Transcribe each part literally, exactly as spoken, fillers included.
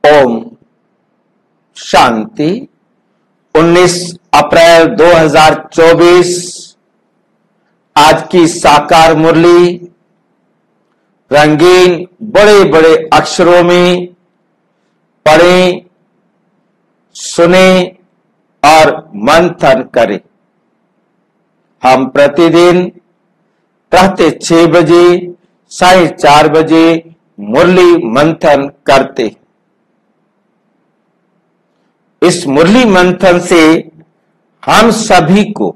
ओम शांति। उन्नीस अप्रैल दो हज़ार चौबीस आज की साकार मुरली रंगीन बड़े बड़े अक्षरों में पढ़ें, सुने और मंथन करें। हम प्रतिदिन प्रातः छह बजे साढ़े चार बजे मुरली मंथन करते। इस मुरली मंथन से हम सभी को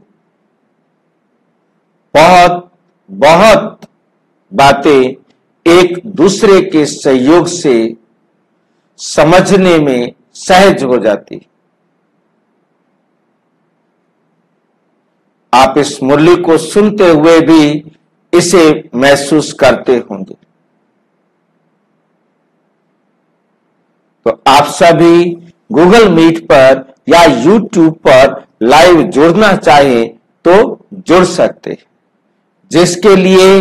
बहुत बहुत बातें एक दूसरे के सहयोग से समझने में सहज हो जाती। आप इस मुरली को सुनते हुए भी इसे महसूस करते होंगे। तो आप सभी गूगल मीट पर या यूट्यूब पर लाइव जुड़ना चाहें तो जुड़ सकते हैं, जिसके लिए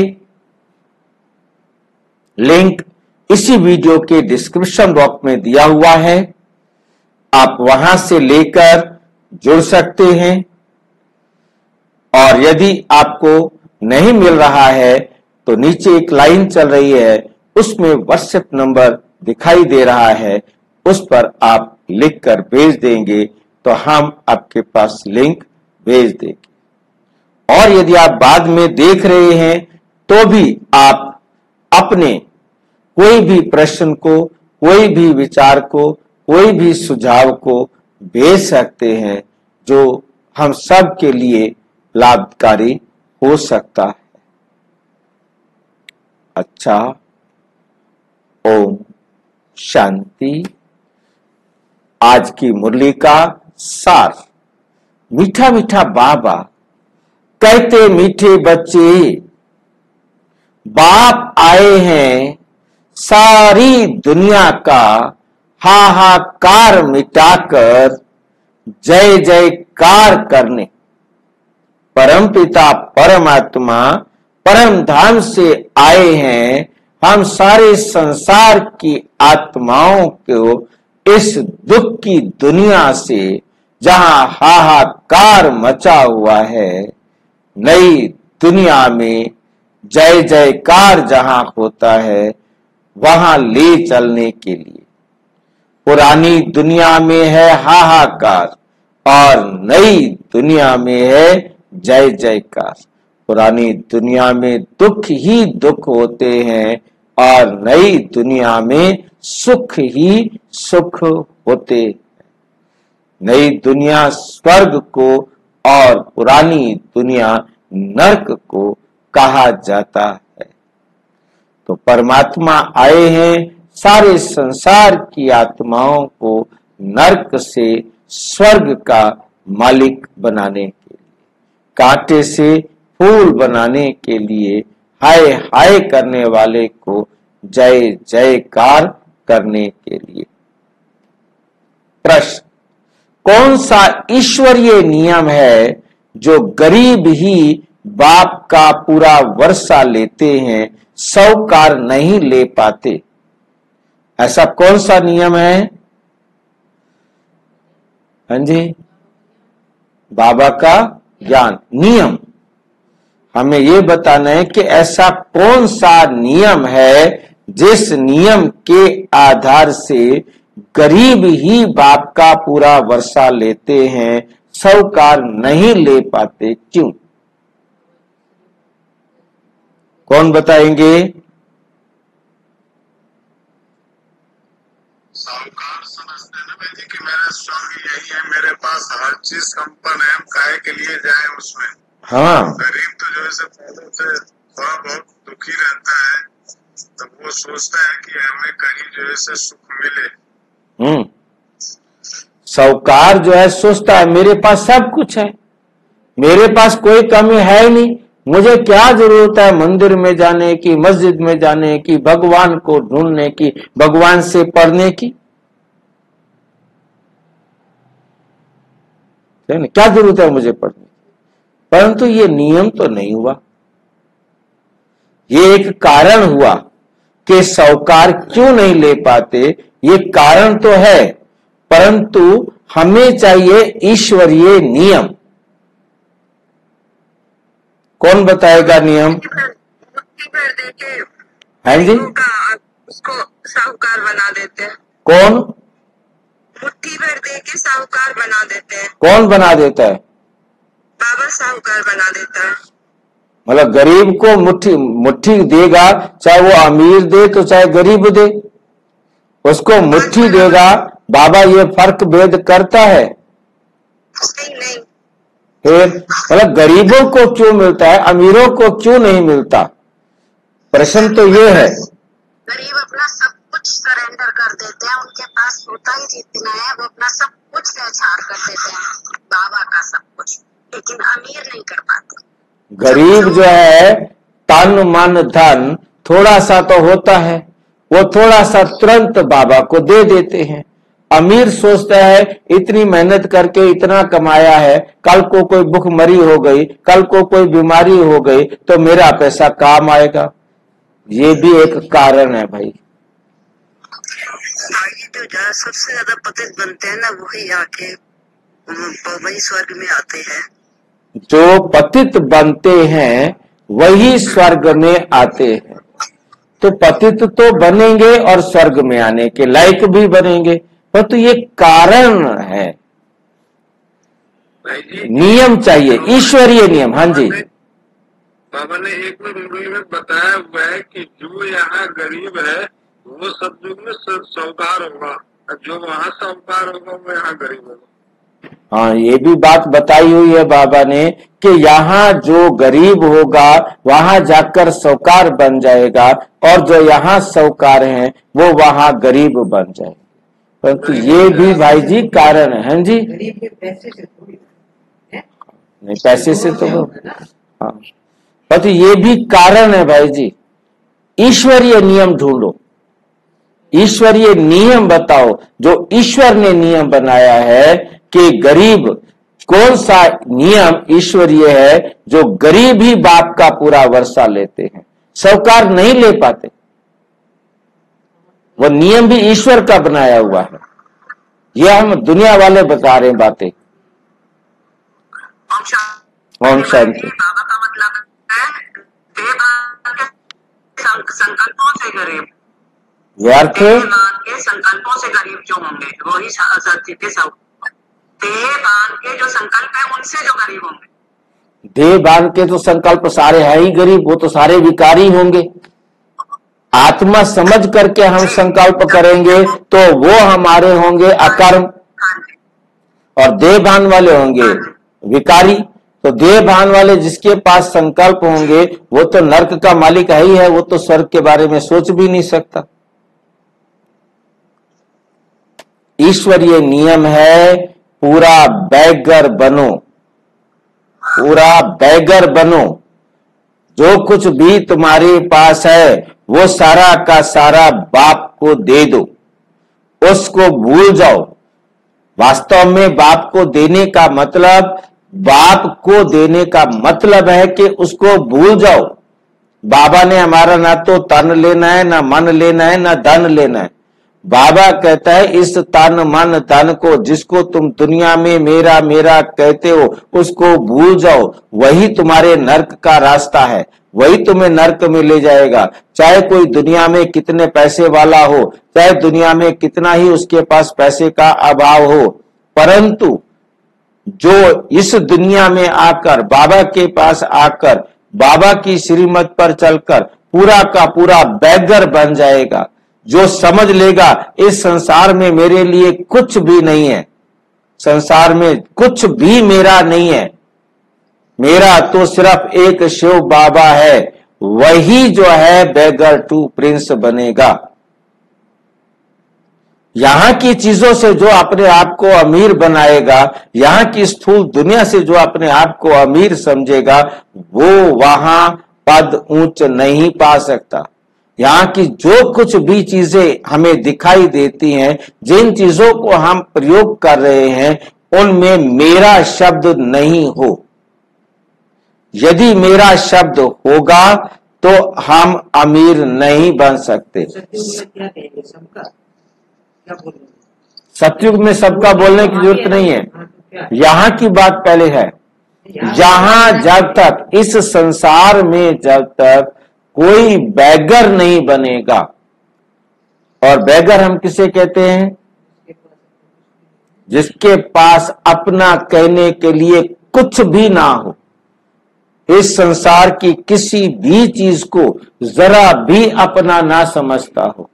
लिंक इसी वीडियो के डिस्क्रिप्शन बॉक्स में दिया हुआ है। आप वहां से लेकर जुड़ सकते हैं। और यदि आपको नहीं मिल रहा है तो नीचे एक लाइन चल रही है, उसमें व्हाट्सएप नंबर दिखाई दे रहा है, उस पर आप लिख कर भेज देंगे तो हम आपके पास लिंक भेज देंगे। और यदि आप बाद में देख रहे हैं तो भी आप अपने कोई भी प्रश्न को, कोई भी विचार को, कोई भी सुझाव को भेज सकते हैं, जो हम सब के लिए लाभकारी हो सकता है। अच्छा, ओम शांति। आज की मुरली का सार। मीठा मीठा बाबा कहते, मीठे बच्चे बाप आए हैं सारी दुनिया का हाहाकार मिटाकर जय जयकार करने। परमपिता परमात्मा परम धाम से आए हैं हम सारे संसार की आत्माओं को इस दुख की दुनिया से, जहां हाहाकार मचा हुआ है, नई दुनिया में जय जयकार जहां होता है वहां ले चलने के लिए। पुरानी दुनिया में है हाहाकार और नई दुनिया में है जय जयकार। पुरानी दुनिया में दुख ही दुख होते हैं और नई दुनिया में सुख ही सुख होते। नई दुनिया स्वर्ग को और पुरानी दुनिया नरक को कहा जाता है। तो परमात्मा आए हैं सारे संसार की आत्माओं को नरक से स्वर्ग का मालिक बनाने के लिए, कांटे से फूल बनाने के लिए, हाय हाय करने वाले को जय जयकार करने के लिए। प्रश्न, कौन सा ईश्वरीय नियम है जो गरीब ही बाप का पूरा वर्षा लेते हैं, साहूकार नहीं ले पाते? ऐसा कौन सा नियम है? हाँ जी, बाबा का ज्ञान नियम। हमें यह बताना है कि ऐसा कौन सा नियम है जिस नियम के आधार से गरीब ही बाप का पूरा वर्षा लेते हैं, साहूकार नहीं ले पाते। क्यों? कौन बताएंगे? साहूकार समझते हैं ना भाई जी कि मेरा स्वर्ग यही है, मेरे पास हर चीज संपन्न है, हम काहे के लिए जाए उसमें। हाँ, गरीब तो जो है पहले से थोड़ा बहुत दुखी रहता है, तो वो सोचता है कि हमें कहीं जो है से सुख मिले। हम्म साहूकार जो है सोचता है मेरे पास सब कुछ है, मेरे पास कोई कमी है ही नहीं, मुझे क्या जरूरत है मंदिर में जाने की, मस्जिद में जाने की, भगवान को ढूंढने की, भगवान से पढ़ने की। क्या जरूरत है मुझे पढ़ने की? परंतु ये नियम तो नहीं हुआ। ये एक कारण हुआ कि साहूकार क्यों नहीं ले पाते, ये कारण तो है, परंतु हमें चाहिए ईश्वरीय नियम। कौन बताएगा नियम? हाँ जी, उसको साहूकार बना देते हैं। कौन? मुट्ठी भर दे के साहूकार बना देते हैं। कौन बना देता है? बाबा साहूकार बना देता है। मतलब गरीब को मुट्ठी मुट्ठी देगा, चाहे वो अमीर दे तो चाहे गरीब दे, उसको मुट्ठी देगा। बाबा ये फर्क भेद करता है? नहीं नहीं। फिर मतलब गरीबों को क्यों मिलता है, अमीरों को क्यों नहीं मिलता? प्रश्न तो ये है। गरीब अपना सब कुछ सरेंडर कर देते हैं, उनके पास होता ही जितना है वो अपना सब कुछ न्यौछावर कर देते हैं, बाबा का सब कुछ, लेकिन अमीर नहीं कर पाते। गरीब जो है तन मन धन थोड़ा सा तो होता है, वो थोड़ा सा तुरंत बाबा को दे देते हैं। अमीर सोचता है इतनी मेहनत करके इतना कमाया है, कल को कोई भूखमरी हो गई, कल को कोई बीमारी हो गई तो मेरा पैसा काम आएगा। ये भी एक कारण है भाई। तो जहाँ सबसे ज्यादा पतित बनते हैं ना, वही आके वही स्वर्ग में आते हैं। जो पतित बनते हैं वही स्वर्ग में आते हैं। तो पतित तो बनेंगे और स्वर्ग में आने के लायक भी बनेंगे, पर तो ये कारण है, नियम चाहिए, ईश्वरीय नियम। हाँ जी, बाबा ने एक मुरली में बताया हुआ है कि जो यहाँ गरीब है वो सब युग में साहूकार होगा, और जो वहाँ साहूकार होगा वो यहाँ गरीब होगा। हाँ, ये भी बात बताई हुई है बाबा ने कि यहाँ जो गरीब होगा वहां जाकर साहूकार बन जाएगा, और जो यहाँ साहूकार हैं वो वहां गरीब बन जाएगा। परंतु ये भी भाई जी कारण है। हाँ जी, गरीब के पैसे से थोड़ी है? नहीं, पैसे से तो हाँ, परंतु ये भी कारण है भाई जी। ईश्वरीय नियम ढूंढो, ईश्वरीय नियम बताओ, जो ईश्वर ने नियम बनाया है कि गरीब, कौन सा नियम ईश्वरीय है जो गरीब ही बाप का पूरा वर्षा लेते हैं, साहूकार नहीं ले पाते। वो नियम भी ईश्वर का बनाया हुआ है। ये हम दुनिया वाले बता रहे हैं बातें। ओम शांति। बाबा का मतलब है संकल्पों से गरीब, व्यर्थ के संकल्पों से गरीब जो होंगे वही सत्य के सब, देह बांध के जो संकल्प है उनसे जो गरीब होंगे। देह बांध के तो संकल्प सारे है ही गरीब, वो तो सारे विकारी होंगे। आत्मा समझ करके हम संकल्प करेंगे तो वो हमारे होंगे अकर्म, और देह बांध वाले होंगे विकारी। तो देह बांध वाले जिसके पास संकल्प होंगे वो तो नरक का मालिक है ही है, वो तो स्वर्ग के बारे में सोच भी नहीं सकता। ईश्वरीय नियम है पूरा बैगर बनो, पूरा बैगर बनो। जो कुछ भी तुम्हारे पास है वो सारा का सारा बाप को दे दो, उसको भूल जाओ। वास्तव में बाप को देने का मतलब, बाप को देने का मतलब है कि उसको भूल जाओ। बाबा ने हमारा ना तो तन लेना है, ना मन लेना है, ना धन लेना है। बाबा कहता है इस तन मन धन को, जिसको तुम दुनिया में मेरा मेरा कहते हो, उसको भूल जाओ। वही तुम्हारे नरक का रास्ता है, वही तुम्हें नरक में ले जाएगा। चाहे कोई दुनिया में कितने पैसे वाला हो, चाहे दुनिया में कितना ही उसके पास पैसे का अभाव हो, परंतु जो इस दुनिया में आकर, बाबा के पास आकर, बाबा की श्रीमत पर चलकर पूरा का पूरा बैगर बन जाएगा, जो समझ लेगा इस संसार में मेरे लिए कुछ भी नहीं है, संसार में कुछ भी मेरा नहीं है, मेरा तो सिर्फ एक शिव बाबा है, वही जो है बैगर टू प्रिंस बनेगा। यहां की चीजों से जो अपने आप को अमीर बनाएगा, यहां की स्थूल दुनिया से जो अपने आप को अमीर समझेगा, वो वहां पद ऊंच नहीं पा सकता। यहाँ की जो कुछ भी चीजें हमें दिखाई देती हैं, जिन चीजों को हम प्रयोग कर रहे हैं, उनमें मेरा शब्द नहीं हो। यदि मेरा शब्द होगा तो हम अमीर नहीं बन सकते। क्या कहेंगे सबका? क्या बोल रहे हो? सतयुग में सबका बोलने की जरूरत नहीं है। हाँ, तो क्या? यहाँ की बात पहले है। यहाँ जब तक इस संसार में जब तक कोई बैगर नहीं बनेगा, और बैगर हम किसे कहते हैं? जिसके पास अपना कहने के लिए कुछ भी ना हो, इस संसार की किसी भी चीज को जरा भी अपना ना समझता हो,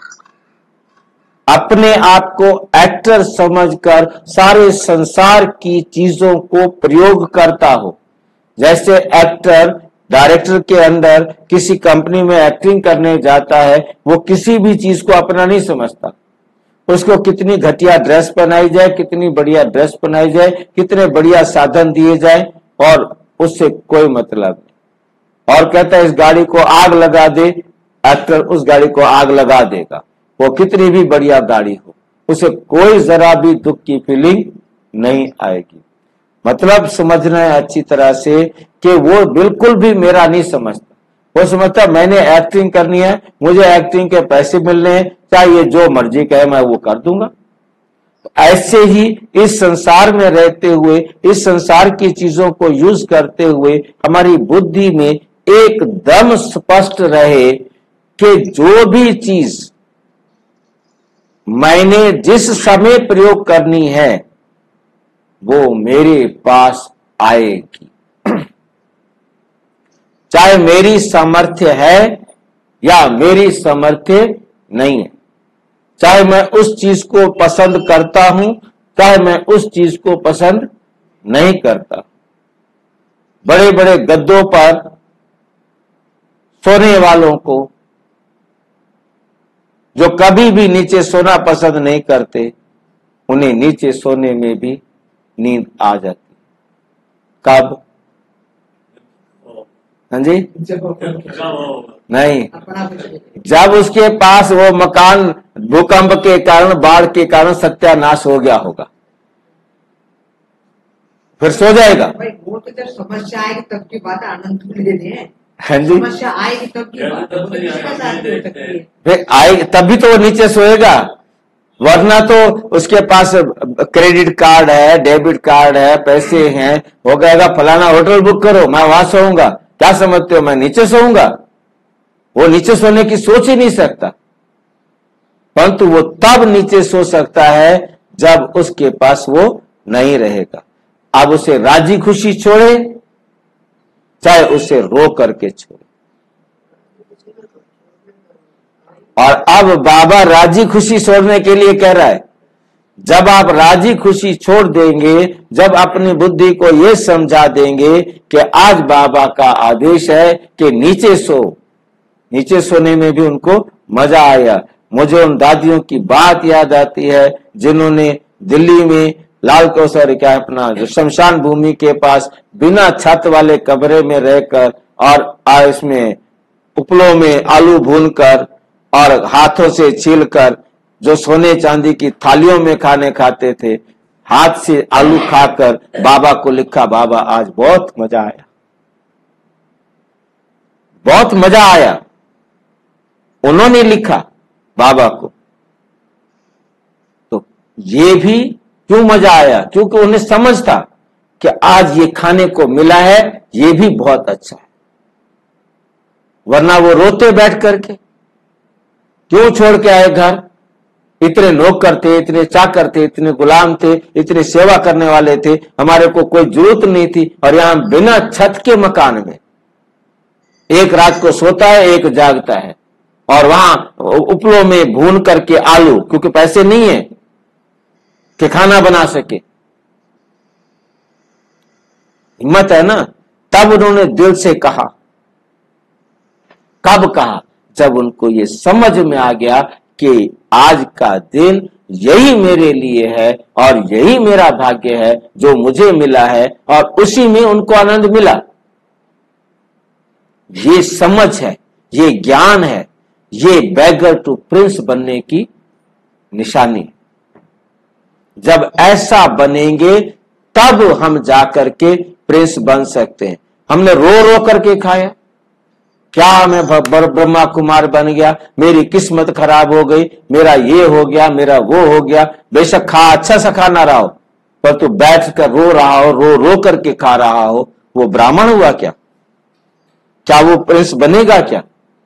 अपने आप को एक्टर समझकर सारे संसार की चीजों को प्रयोग करता हो। जैसे एक्टर डायरेक्टर के अंदर किसी कंपनी में एक्टिंग करने जाता है, वो किसी भी चीज को अपना नहीं समझता। उसको कितनी घटिया ड्रेस पहनाई जाए, कितनी बढ़िया ड्रेस पहनाई जाए, कितने बढ़िया साधन दिए जाए, और उससे कोई मतलब नहीं। और कहता है इस गाड़ी को आग लगा दे, एक्टर उस गाड़ी को आग लगा देगा, वो कितनी भी बढ़िया गाड़ी हो, उसे कोई जरा भी दुख की फीलिंग नहीं आएगी। मतलब समझना है अच्छी तरह से कि वो बिल्कुल भी मेरा नहीं समझता। वो समझता मैंने एक्टिंग करनी है, मुझे एक्टिंग के पैसे मिलने हैं, चाहे जो मर्जी कहे मैं वो कर दूंगा। ऐसे ही इस संसार में रहते हुए, इस संसार की चीजों को यूज करते हुए हमारी बुद्धि में एकदम स्पष्ट रहे कि जो भी चीज मैंने जिस समय प्रयोग करनी है वो मेरे पास आएगी, चाहे मेरी सामर्थ्य है या मेरी सामर्थ्य नहीं है, चाहे मैं उस चीज को पसंद करता हूं, चाहे मैं उस चीज को पसंद नहीं करता। बड़े बड़े गद्दों पर सोने वालों को, जो कभी भी नीचे सोना पसंद नहीं करते, उन्हें नीचे सोने में भी नींद आ जाती। कब? हाँ जी, नहीं, जब उसके पास वो मकान भूकंप के कारण, बाढ़ के कारण सत्यानाश हो गया होगा, फिर सो जाएगा। भाई वो तो जब समस्या आएगी तब की बात, आनंद को ले रहे हैं। हाँ जी, समस्या आएगी तब की बात, वो तो किसी के साथ भी हो सकती है। फिर आएगी तभी तो वो नीचे सोएगा, वरना तो उसके पास क्रेडिट कार्ड है, डेबिट कार्ड है, पैसे हैं, हो गएगा फलाना होटल बुक करो, मैं वहां सोऊंगा। क्या समझते हो मैं नीचे सोऊंगा? वो नीचे सोने की सोच ही नहीं सकता। परंतु वो तब नीचे सो सकता है जब उसके पास वो नहीं रहेगा। अब उसे राजी खुशी छोड़े, चाहे उसे रो करके छोड़े। और अब बाबा राजी खुशी छोड़ने के लिए कह रहा है, जब आप राजी खुशी छोड़ देंगे, जब अपनी बुद्धि को यह समझा देंगे कि आज बाबा का आदेश है कि नीचे सो, नीचे सोने में भी उनको मजा आया। मुझे उन दादियों की बात याद आती है जिन्होंने दिल्ली में लाल कौसर क्या अपना जो शमशान भूमि के पास बिना छत वाले कमरे में रहकर और इसमें उपलों में आलू भूनकर और हाथों से छीलकर जो सोने चांदी की थालियों में खाने खाते थे, हाथ से आलू खाकर बाबा को लिखा, बाबा आज बहुत मजा आया, बहुत मजा आया। उन्होंने लिखा बाबा को। तो ये भी क्यों मजा आया? क्योंकि उन्हें समझ था कि आज ये खाने को मिला है, ये भी बहुत अच्छा है। वरना वो रोते बैठ करके, क्यों छोड़ के आए घर? इतने नौकर थे, इतने चाकर थे, इतने गुलाम थे, इतने सेवा करने वाले थे, हमारे को कोई जरूरत नहीं थी। और यहां बिना छत के मकान में एक रात को सोता है, एक जागता है, और वहां उपलों में भून करके आलू, क्योंकि पैसे नहीं है कि खाना बना सके। हिम्मत है ना। तब उन्होंने दिल से कहा। कब कहा? जब उनको ये समझ में आ गया कि आज का दिन यही मेरे लिए है और यही मेरा भाग्य है जो मुझे मिला है, और उसी में उनको आनंद मिला। ये समझ है, ये ज्ञान है, ये बैगर टू प्रिंस बनने की निशानी है। जब ऐसा बनेंगे तब हम जाकर के प्रिंस बन सकते हैं। हमने रो रो करके खाया, क्या मैं ब्रह्मा कुमार बन गया, मेरी किस्मत खराब हो गई, मेरा ये हो गया, मेरा वो हो गया। बेशक खा अच्छा सा खा ना रहा हो, पर तू बैठ कर रो रहा हो, रो रो करके खा रहा हो, वो ब्राह्मण हुआ क्या? क्या वो प्रिंस बनेगा क्या?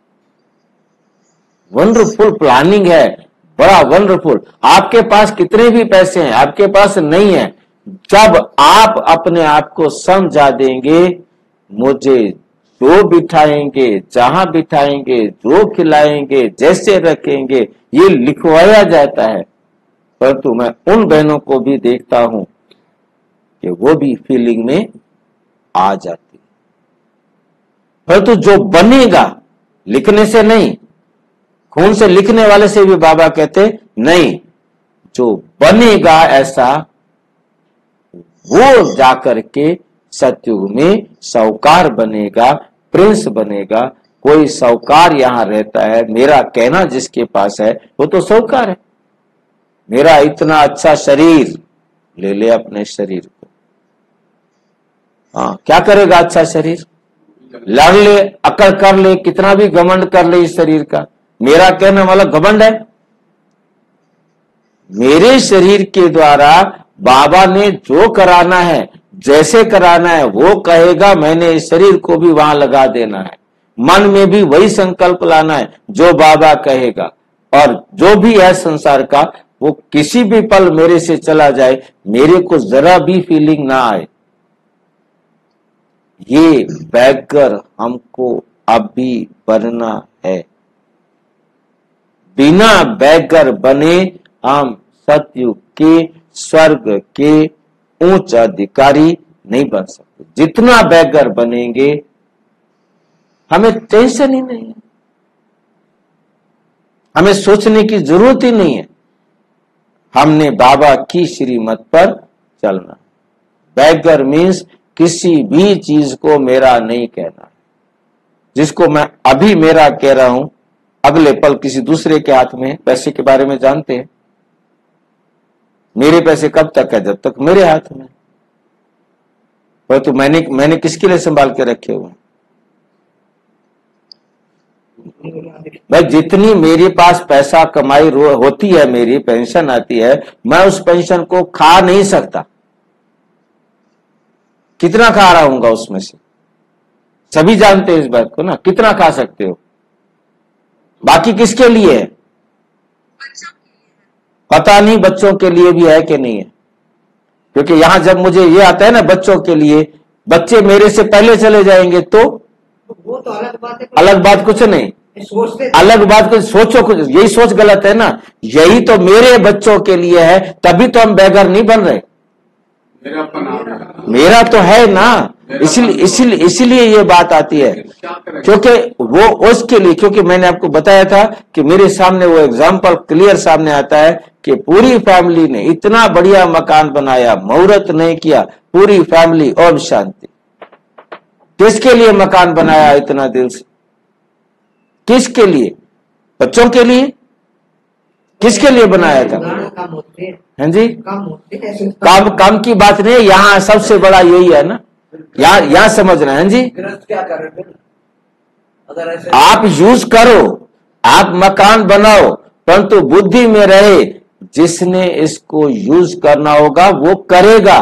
वंडरफुल प्लानिंग है, बड़ा वंडरफुल। आपके पास कितने भी पैसे हैं, आपके पास नहीं है, जब आप अपने आप को समझा देंगे, मुझे जो बिठाएंगे, जहां बिठाएंगे, जो खिलाएंगे, जैसे रखेंगे, ये लिखवाया जाता है। परंतु मैं उन बहनों को भी देखता हूं कि वो भी फीलिंग में आ जाती है। परंतु जो बनेगा, लिखने से नहीं, खून से लिखने वाले से भी बाबा कहते नहीं, जो बनेगा ऐसा, वो जाकर के सतयुग में साहूकार बनेगा, प्रिंस बनेगा। कोई साहूकार यहां रहता है, मेरा कहना जिसके पास है वो तो साहूकार है। मेरा इतना अच्छा शरीर, ले ले अपने शरीर को। हाँ, क्या करेगा अच्छा शरीर? लड़ ले, अकड़ कर ले, कितना भी घमंड कर ले इस शरीर का। मेरा कहने वाला घमंड है? मेरे शरीर के द्वारा बाबा ने जो कराना है, जैसे कराना है, वो कहेगा। मैंने इस शरीर को भी वहां लगा देना है, मन में भी वही संकल्प लाना है जो बाबा कहेगा। और जो भी है संसार का, वो किसी भी पल मेरे से चला जाए, मेरे को जरा भी फीलिंग ना आए। ये बैगर हमको अभी बनना है। बिना बैगर बने हम सतयुग के, स्वर्ग के उच्च अधिकारी नहीं बन सकते। जितना बैगर बनेंगे, हमें टेंशन ही नहीं है, हमें सोचने की जरूरत ही नहीं है। हमने बाबा की श्रीमत पर चलना। बैगर मीन्स किसी भी चीज को मेरा नहीं कहना। जिसको मैं अभी मेरा कह रहा हूं, अगले पल किसी दूसरे के हाथ में। पैसे के बारे में जानते हैं, मेरे पैसे कब तक है? जब तक मेरे हाथ में। पर तो मैंने मैंने किसके लिए संभाल के रखे हुए? भाई, जितनी मेरे पास पैसा कमाई होती है, मेरी पेंशन आती है, मैं उस पेंशन को खा नहीं सकता। कितना खा रहा हूंगा उसमें से? सभी जानते हैं इस बात को ना। कितना खा सकते हो? बाकी किसके लिए है? पता नहीं बच्चों के लिए भी है कि नहीं है। क्योंकि यहां जब मुझे ये आता है ना बच्चों के लिए, बच्चे मेरे से पहले चले जाएंगे तो वो तो अलग बात है। अलग बात कुछ नहीं, अलग बात कुछ सोचो, कुछ यही सोच गलत है ना। यही तो मेरे बच्चों के लिए है, तभी तो हम बेघर नहीं बन रहे। मेरा मेरा तो है ना, इसीलिए इसीलिए इसीलिए ये बात आती है। क्योंकि वो उसके लिए, क्योंकि मैंने आपको बताया था कि मेरे सामने वो एग्जाम्पल क्लियर सामने आता है कि पूरी फैमिली ने इतना बढ़िया मकान बनाया, मुहूर्त नहीं किया, पूरी फैमिली ओम शांति। किसके लिए मकान बनाया इतना दिल से? किसके लिए? बच्चों के लिए? किसके लिए बनाया था? काम होते हैं। हाँ जी, काम होते हैं। काम काम की बात नहीं, यहाँ सबसे बड़ा यही है ना। यहाँ यहाँ समझना है जी। क्या कर रहे हैं? अगर ऐसे आप यूज करो, आप मकान बनाओ, परंतु बुद्धि में रहे जिसने इसको यूज करना होगा वो करेगा।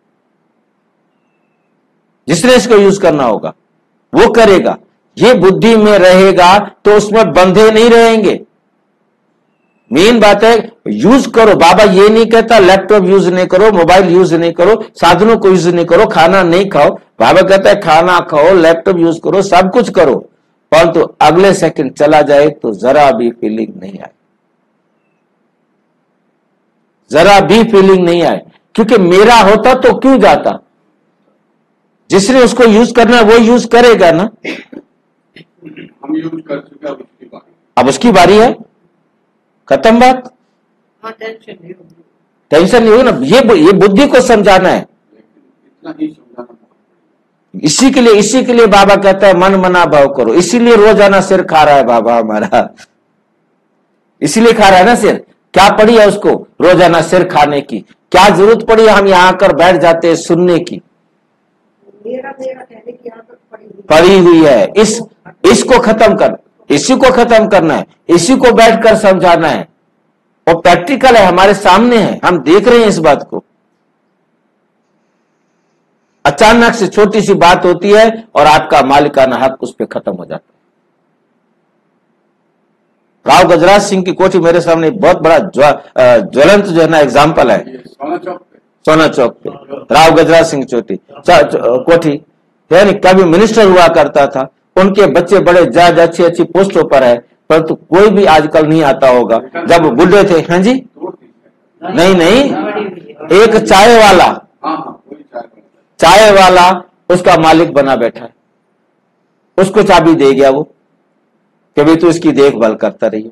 जिसने इसको यूज करना होगा वो करेगा। ये बुद्धि में रहेगा तो उसमें बंधे नहीं रहेंगे। मेन बात है यूज करो। बाबा ये नहीं कहता लैपटॉप यूज नहीं करो, मोबाइल यूज नहीं करो, साधनों को यूज नहीं करो, खाना नहीं खाओ। बाबा कहता है खाना खाओ, लैपटॉप यूज करो, सब कुछ करो, परंतु तो अगले सेकंड चला जाए तो जरा भी फीलिंग नहीं आए, जरा भी फीलिंग नहीं आए। क्योंकि मेरा होता तो क्यों जाता? जिसने उसको यूज करना है वो यूज करेगा ना। हम यूज कर चुके, अब उसकी बारी अब उसकी बारी है, खत्म बात। हाँ, टेंशन नहीं होगी। टेंशन नहीं होगी ना। ये ये बुद्धि को समझाना है। इतना ही समझाना। इसी के लिए इसी के लिए बाबा कहता है मन मना भाव करो। इसीलिए रोजाना सिर खा रहा है बाबा हमारा, इसीलिए खा रहा है ना सिर। क्या पड़ी है उसको रोजाना सिर खाने की? क्या जरूरत पड़ी है हम यहाँ आकर बैठ जाते हैं सुनने की? मेरा मेरा कहने की आदत पड़ी हुई पड़ी हुई है। इस इसको खत्म कर, इसी को खत्म करना है, इसी को बैठकर समझाना है। वो प्रैक्टिकल है, हमारे सामने है, हम देख रहे हैं इस बात को। अचानक से छोटी सी बात होती है और आपका मालिकाना हक उस पर खत्म हो जाता है। राव गजराज सिंह की कोठी मेरे सामने बहुत बड़ा ज्वलंत जो है ना एग्जाम्पल है। सोना चौक पे सोना चौक पे राव गजराज सिंह चोटी कोठी यानी कभी मिनिस्टर हुआ करता था। उनके बच्चे बड़े जज, अच्छी अच्छी पोस्टों पर है, परंतु कोई भी आजकल नहीं आता होगा। जब वो बुढ़े थे, हाँ जी, नहीं नहीं, एक चाय वाला, हाँ हाँ वही चाय वाला। चाय वाला उसका मालिक बना बैठा है, उसको चाबी दे गया वो, कभी तो इसकी देखभाल करता रहिए,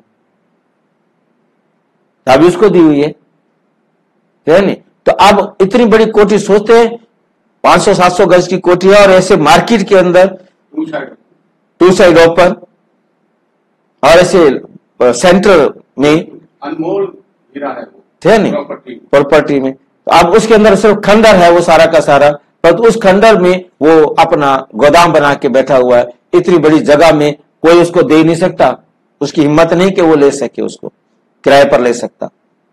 चाबी उसको दी हुई है, है नहीं। तो अब इतनी बड़ी कोठी सोचते हैं, पांच सौ सात सौ गज की कोठी है और ऐसे मार्केट के अंदर two side to side open और ऐसे सेंटर में अनमोल हीरा है वो, थे नहीं प्रॉपर्टी। प्रॉपर्टी में। तो अब उसके अंदर सिर्फ खंडर है वो सारा का सारा, पर तो उस खंडर में वो अपना गोदाम बना के बैठा हुआ है। इतनी बड़ी जगह में कोई उसको दे नहीं सकता, उसकी हिम्मत नहीं कि वो ले सके, उसको किराए पर ले सकता,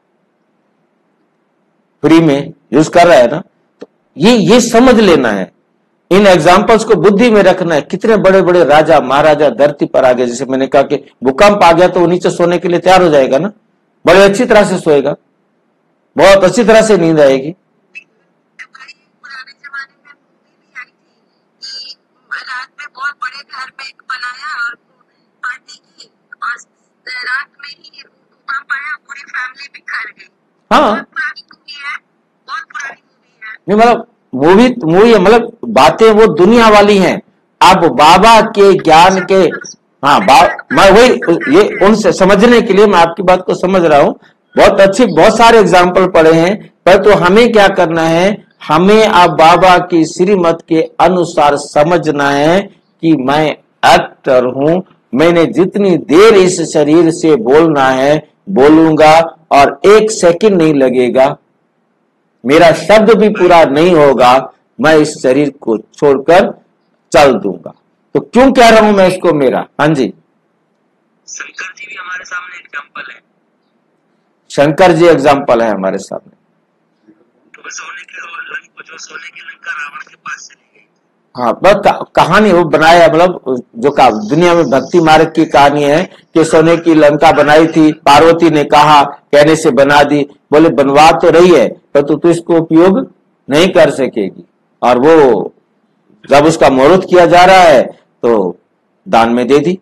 फ्री में यूज कर रहा है ना। तो ये ये समझ लेना है, इन एग्जाम्पल्स को बुद्धि में रखना है। कितने बड़े बड़े राजा महाराजा धरती पर आ गए। जैसे मैंने कहा कि भूकंप आ गया तो वो नीचे सोने के लिए तैयार हो जाएगा ना, बड़े अच्छी तरह से सोएगा, बहुत अच्छी तरह से नींद आएगी। पुराने जमाने में मूवी भी आई थी कि रात में बहुत बड़े घर में एक बनाया और पार्टी की और रात में ही भूकंप आया, पूरी फैमिली बिखर गई। हाँ, बहुत पुरानी मूवी है, बहुत पुरानी मूवी है। नहीं मतलब मूवी मूवी मतलब बातें वो दुनिया वाली हैं। अब बाबा के ज्ञान के, हाँ बा, मैं वही ये उनसे समझने के लिए मैं आपकी बात को समझ रहा हूं। बहुत अच्छी, बहुत सारे एग्जाम्पल पढ़े हैं, पर तो हमें क्या करना है, हमें अब बाबा की श्रीमत के अनुसार समझना है कि मैं एक्टर हूं, मैंने जितनी देर इस शरीर से बोलना है बोलूंगा और एक सेकंड नहीं लगेगा, मेरा शब्द भी पूरा नहीं होगा, मैं इस शरीर को छोड़कर चल दूंगा। तो क्यों कह रहा हूं मैं इसको मेरा? हाँ जी, शंकर जी भी हमारे सामने एग्जाम्पल है। शंकर जी एग्जाम्पल है हमारे सामने। तो सोने के लंका, जो सोने की लंका रावण के पास चली गई। हाँ, बस कहानी वो बनाया, मतलब जो का दुनिया में भक्ति मार्ग की कहानी है कि सोने की लंका बनाई थी, पार्वती ने कहा, कहने से बना दी। बोले बनवा तो रही है पर तू तो इसको उपयोग नहीं कर सकेगी। और वो जब उसका मुहूर्त किया जा रहा है तो दान में दे दी।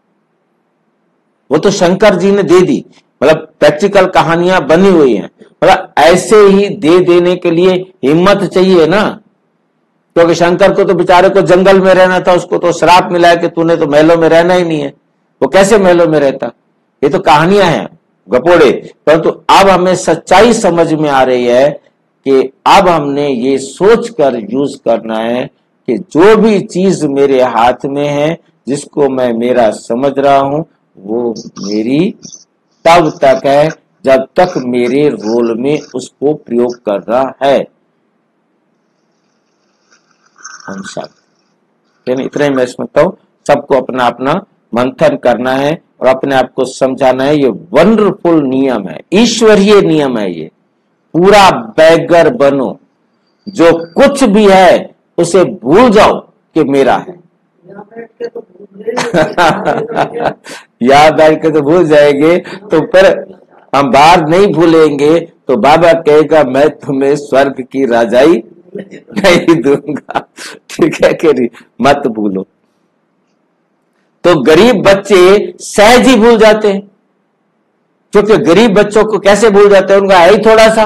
वो तो शंकर जी ने दे दी, मतलब प्रैक्टिकल कहानियां बनी हुई हैं। मतलब ऐसे ही दे देने के लिए हिम्मत चाहिए ना, क्योंकि शंकर को तो बेचारे को जंगल में रहना था, उसको तो श्राप मिला है कि तूने तो महलों में रहना ही नहीं है। वो कैसे महलों में रहता? ये तो कहानियां हैं, गपोड़े। परंतु तो अब हमें सच्चाई समझ में आ रही है कि अब हमने ये सोचकर यूज करना है कि जो भी चीज मेरे हाथ में है, जिसको मैं मेरा समझ रहा हूं, वो मेरी तब तक है जब तक मेरे रोल में उसको प्रयोग कर रहा है। हम सब इतना ही मैं समझता हूं। सबको अपना अपना मंथन करना है और अपने आप को समझाना है। ये वंडरफुल नियम है, ईश्वरीय नियम है। ये पूरा बैगर बनो, जो कुछ भी है उसे भूल जाओ कि मेरा है। याद बैठ के तो भूल जाएंगे, तो फिर हम बाहर नहीं भूलेंगे तो बाबा कहेगा मैं तुम्हें स्वर्ग की राजाई नहीं दूंगा। ठीक है कि नहीं? मत भूलो। तो गरीब बच्चे सहज ही भूल जाते हैं, क्योंकि गरीब बच्चों को कैसे भूल जाते हैं? उनका है ही थोड़ा सा,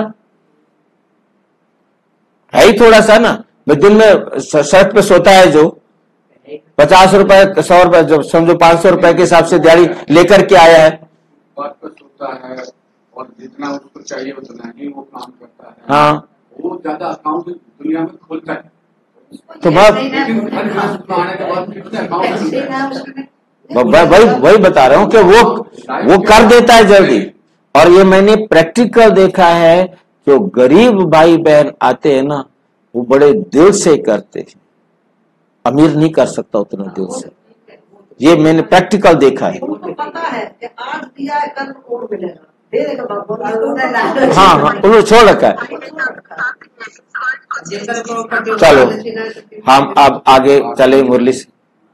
है ही थोड़ा सा ना। दिन में सड़क पे सोता है जो पचास रुपए सौ रुपए, जो समझो पांच सौ रुपए के हिसाब से दिहाड़ी लेकर के आया है, बात पर सोता है और जितना उसको चाहिए उतना ही वो काम करता है। हाँ, वो ज्यादा अकाउंट दुनिया में खोलता है। तो मैं लेकिन घर में आने के बाद कितने अकाउंट वही वही बता रहा हूं कि वो वो कर देता है जल्दी। और ये मैंने प्रैक्टिकल देखा है, जो गरीब भाई बहन आते हैं ना, वो बड़े दिल से करते हैं, अमीर नहीं कर सकता उतने देर से। ये मैंने प्रैक्टिकल देखा है। वो तो पता है कि आज दिया है कल और मिलेगा, दे देगा बाबा। हाँ हाँ उन्होंने छोड़ रखा है। चलो हम अब आगे चले मुरली से।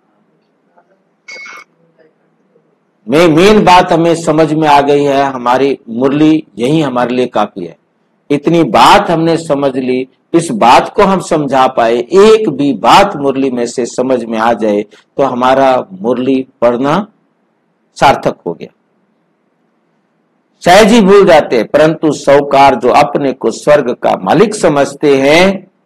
में मेन बात हमें समझ में आ गई है, हमारी मुरली यही हमारे लिए काफी है। इतनी बात हमने समझ ली, इस बात को हम समझा पाए, एक भी बात मुरली में से समझ में आ जाए तो हमारा मुरली पढ़ना सार्थक हो गया। सहज ही भूल जाते हैं, परंतु साहूकार जो अपने को स्वर्ग का मालिक समझते हैं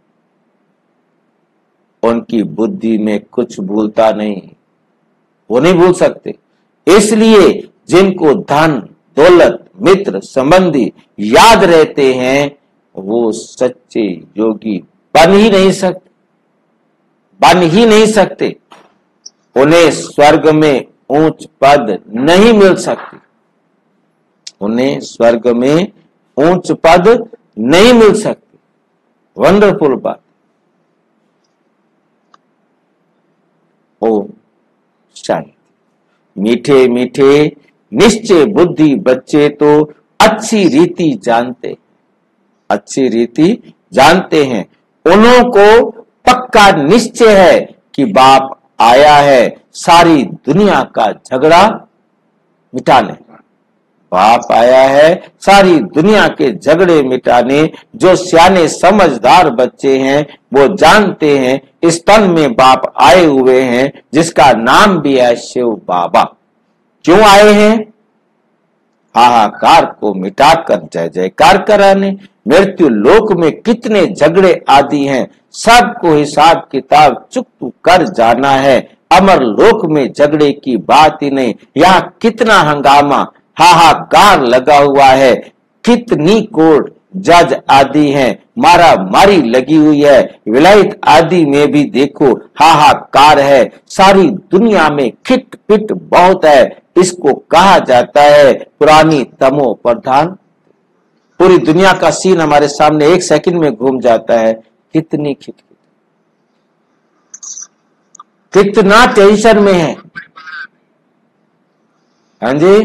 उनकी बुद्धि में कुछ भूलता नहीं, वो नहीं भूल सकते। इसलिए जिनको धन दौलत मित्र संबंधी याद रहते हैं वो सच्चे योगी बन ही नहीं सकते, बन ही नहीं सकते। उन्हें स्वर्ग में ऊंच पद नहीं मिल सकती, उन्हें स्वर्ग में ऊंच पद नहीं मिल सकती। वंडरफुल बात। ओम शांति। मीठे मीठे निश्चय बुद्धि बच्चे तो अच्छी रीति जानते, अच्छी रीति जानते हैं। उन्हों को पक्का निश्चय है कि बाप आया है सारी दुनिया का झगड़ा मिटाने, बाप आया है सारी दुनिया के झगड़े मिटाने। जो सियाने समझदार बच्चे हैं वो जानते हैं इस तन में बाप आए हुए हैं जिसका नाम भी है शिव बाबा। क्यों आए हैं? हाहाकार को मिटाकर जय जयकार कराने। मृत्यु लोक में कितने झगड़े आदि हैं, सबको हिसाब किताब चुकतू कर जाना है। अमर लोक में झगड़े की बात ही नहीं, यहाँ कितना हंगामा हाहाकार लगा हुआ है। कितनी कोर्ट जज आदि हैं, मारा मारी लगी हुई है। विलायत आदि में भी देखो हाहाकार है। सारी दुनिया में खिट पिट बहुत है। इसको कहा जाता है पुरानी तमो प्रधान। पूरी दुनिया का सीन हमारे सामने एक सेकंड में घूम जाता है। कितनी खिट कितना टेंशन में है। हाँ जी,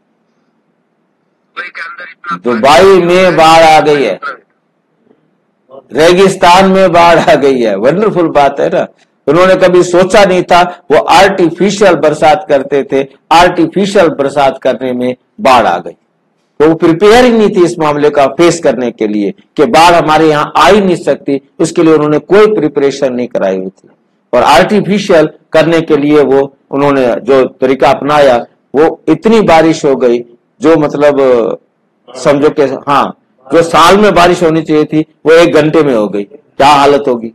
दुबई में बाढ़ आ गई है, रेगिस्तान में बाढ़ आ गई है। वंडरफुल बात है ना। उन्होंने कभी सोचा नहीं था, वो आर्टिफिशियल बरसात करते थे, आर्टिफिशियल बरसात करने में बाढ़ आ गई। तो वो प्रिपेयर ही नहीं थी इस मामले का फेस करने के लिए कि बाढ़ हमारे यहाँ आ ही नहीं सकती। उसके लिए उन्होंने कोई प्रिपरेशन नहीं कराई हुई थी। और आर्टिफिशियल करने के लिए वो उन्होंने जो तरीका अपनाया, वो इतनी बारिश हो गई जो मतलब समझो कि हाँ, जो साल में बारिश होनी चाहिए थी वो एक घंटे में हो गई। क्या हालत होगी।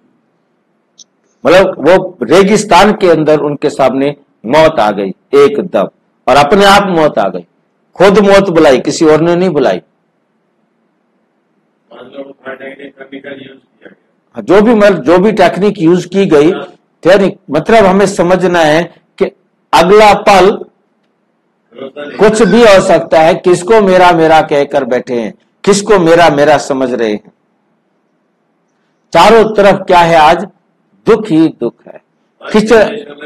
मतलब वो रेगिस्तान के अंदर उनके सामने मौत आ गई एकदम, और अपने आप मौत आ गई। खुद मौत बुलाई, किसी और ने नहीं बुलाई। जो भी मतलब जो भी टेक्निक यूज की गई, मतलब हमें समझना है कि अगला पल कुछ भी हो सकता है। किसको मेरा मेरा कहकर बैठे हैं, किसको मेरा मेरा समझ रहे हैं। चारों तरफ क्या है, आज दुख ही दुख है। किचड़,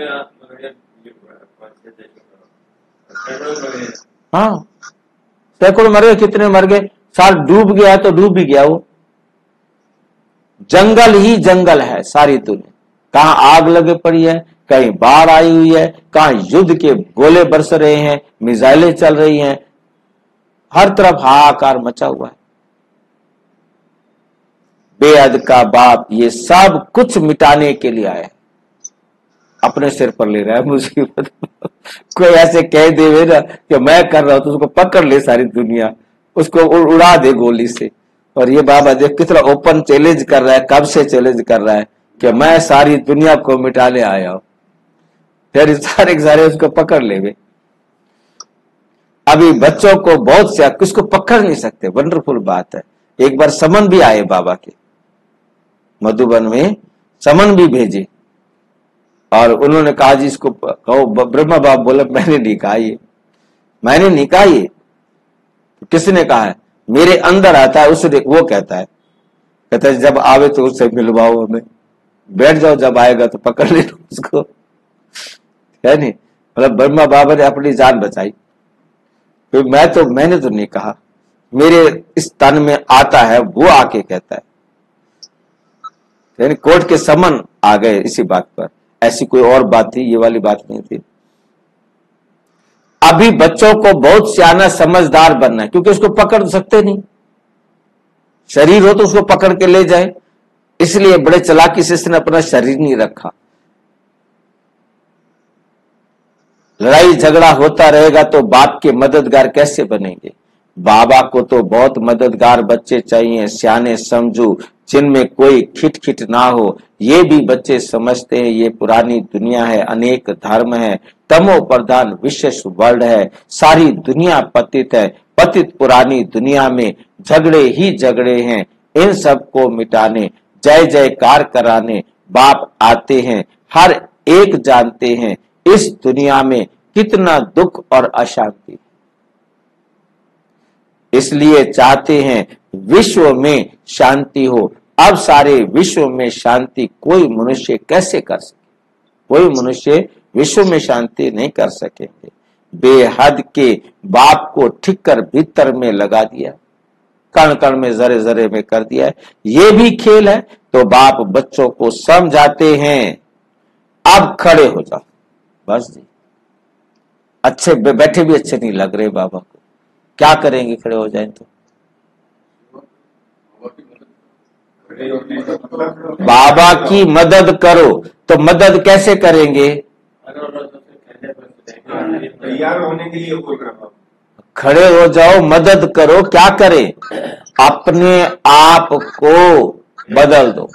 हाँ सैकड़ों मर गए, कितने मर गए। साल डूब गया तो डूब ही गया। वो जंगल ही जंगल है सारी दुनिया। कहां आग लगे पड़ी है, कहीं बाढ़ आई हुई है, कहां युद्ध के गोले बरस रहे हैं, मिसाइलें चल रही हैं, हर तरफ हाहाकार मचा हुआ है। बेअद का बाप ये सब कुछ मिटाने के लिए आया है, अपने सिर पर ले रहा है मुसीबत। कोई ऐसे कह दे ना कि मैं कर रहा हूं तो उसको पकड़ ले सारी दुनिया, उसको उड़ा दे गोली से। और ये बाबा देख कितना ओपन चैलेंज कर रहा है, कब से चैलेंज कर रहा है कि मैं सारी दुनिया को मिटाने आया हूं। फिर सारे सारे उसको पकड़ ले। अभी बच्चों को बहुत से किसको पकड़ नहीं सकते। वंडरफुल बात है। एक बार समन भी आए बाबा के, मधुबन में समन भी भेजे, और उन्होंने कहा जी इसको कहो। ब्रह्मा बाप बोले मैंने नहीं कहा ये, मैंने नहीं कहा ये। किसने कहा है? मेरे अंदर आता है उससे, वो कहता है, कहता है जब आवे तो उससे मिलवाओ हमें। बैठ जाओ, जब आएगा तो पकड़ लेना उसको, है नहीं। मतलब ब्रह्मा बाबा ने अपनी जान बचाई। तो मैं तो मैंने तो नहीं कहा, मेरे इस तन में आता है वो आके कहता है। यानी कोर्ट के समन आ गए इसी बात पर, ऐसी कोई और बात थी, ये वाली बात नहीं थी। अभी बच्चों को बहुत सियाना समझदार बनना है, क्योंकि उसको पकड़ सकते नहीं, शरीर हो तो उसको पकड़ के ले जाए, इसलिए बड़े चालाकी से इसने अपना शरीर नहीं रखा। लड़ाई झगड़ा होता रहेगा तो बाप के मददगार कैसे बनेंगे? बाबा को तो बहुत मददगार बच्चे चाहिए, सियाने समझू, जिनमें कोई खिटखिट ना हो। ये भी बच्चे समझते हैं ये पुरानी दुनिया है, अनेक धर्म है, तमो प्रधान विशेष वर्ल्ड है, सारी दुनिया पतित है, पतित पुरानी दुनिया में झगड़े ही झगड़े हैं। इन सब को मिटाने, जय जयकार कराने बाप आते हैं। हर एक जानते हैं इस दुनिया में कितना दुख और अशांति, इसलिए चाहते हैं विश्व में शांति हो। अब सारे विश्व में शांति कोई मनुष्य कैसे कर सके? कोई मनुष्य विश्व में शांति नहीं कर सकेंगे। बेहद के बाप को ठीक कर भीतर में लगा दिया, कण कण में जरे जरे में कर दिया है। ये भी खेल है। तो बाप बच्चों को समझाते हैं, अब खड़े हो जाओ। बस जी, अच्छे बैठे भी अच्छे नहीं लग रहे बाबा को, क्या करेंगे खड़े हो जाएं तो? बाबा की मदद करो, तो मदद कैसे करेंगे? तैयार होने के लिए बोल रहा हूं, खड़े हो जाओ, मदद करो। क्या करें? अपने आप को बदल दो,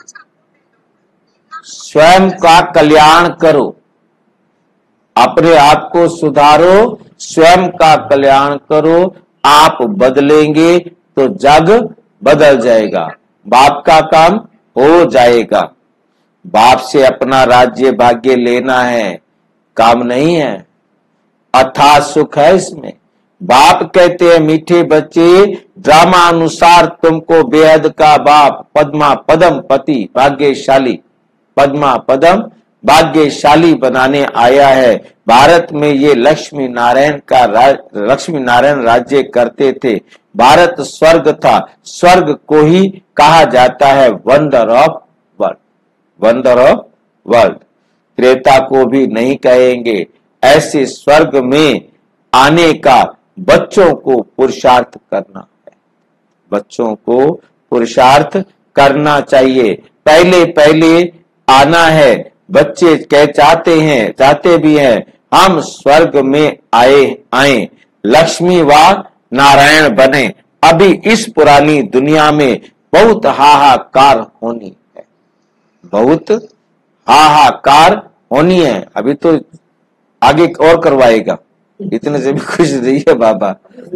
स्वयं का कल्याण करो, अपने आप को सुधारो, स्वयं का कल्याण करो। आप बदलेंगे तो जग बदल जाएगा, बाप का काम हो जाएगा। बाप से अपना राज्य भाग्य लेना है, काम नहीं है, अथाह सुख है इसमें। बाप कहते हैं मीठे बच्चे, ड्रामा अनुसार तुमको बेहद का बाप पद्मा पदम पति भाग्यशाली, पद्मा पदम भाग्यशाली बनाने आया है। भारत में ये लक्ष्मी नारायण का लक्ष्मी नारायण राज्य करते थे। भारत स्वर्ग था, स्वर्ग को ही कहा जाता है wonder of world, wonder of world. त्रेता को भी नहीं कहेंगे। ऐसे स्वर्ग में आने का बच्चों को पुरुषार्थ करना है, बच्चों को पुरुषार्थ करना चाहिए। पहले पहले आना है। बच्चे कह चाहते हैं, चाहते भी हैं हम स्वर्ग में आए आए, लक्ष्मी व नारायण बने। अभी इस पुरानी दुनिया में बहुत हाहाकार होनी है, बहुत हाहाकार होनी है। अभी तो आगे और करवाएगा, इतने से भी खुश रही है बाबा।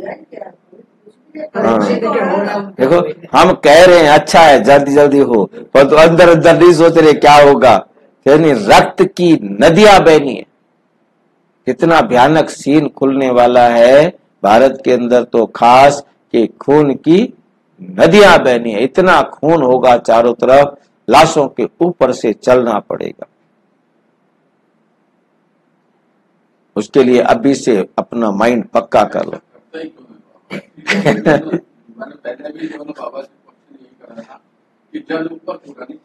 हाँ। देखो हम कह रहे हैं अच्छा है जल्दी जल्दी हो, पर तो अंदर अंदर नहीं सोच रहे क्या होगा। यानी रक्त की नदियां बहनी है, कितना भयानक सीन खुलने वाला है भारत के अंदर तो खास कि खून की नदियां बहनी है। इतना खून होगा चारों तरफ, लाशों के ऊपर से चलना पड़ेगा। उसके लिए अभी से अपना माइंड पक्का कर लो। मैंने पहले भी दोनों बाबा से क्वेश्चन यही करा था कि जल ऊपर पूरा नहीं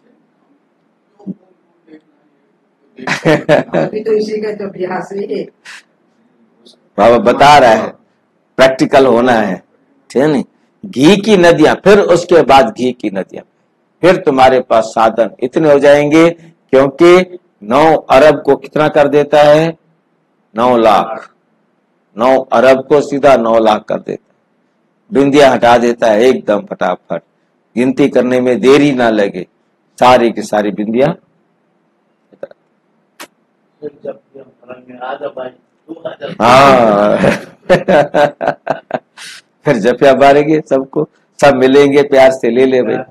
अभी तो इसी का तो अभ्यास है। बाबा बता रहा है प्रैक्टिकल होना है, ठीक है नहीं? घी की नदियां, फिर उसके बाद घी की नदियां, फिर तुम्हारे पास साधन इतने हो जाएंगे। क्योंकि नौ अरब को कितना कर देता है? नौ लाख। नौ अरब को सीधा नौ लाख कर देता है, बिंदिया हटा देता है एकदम फटाफट, गिनती करने में देरी ना लगे, सारी की सारी बिंदिया। हाँ फिर जपिया मारेंगे सबको, सब मिलेंगे प्यार से, ले ले भाई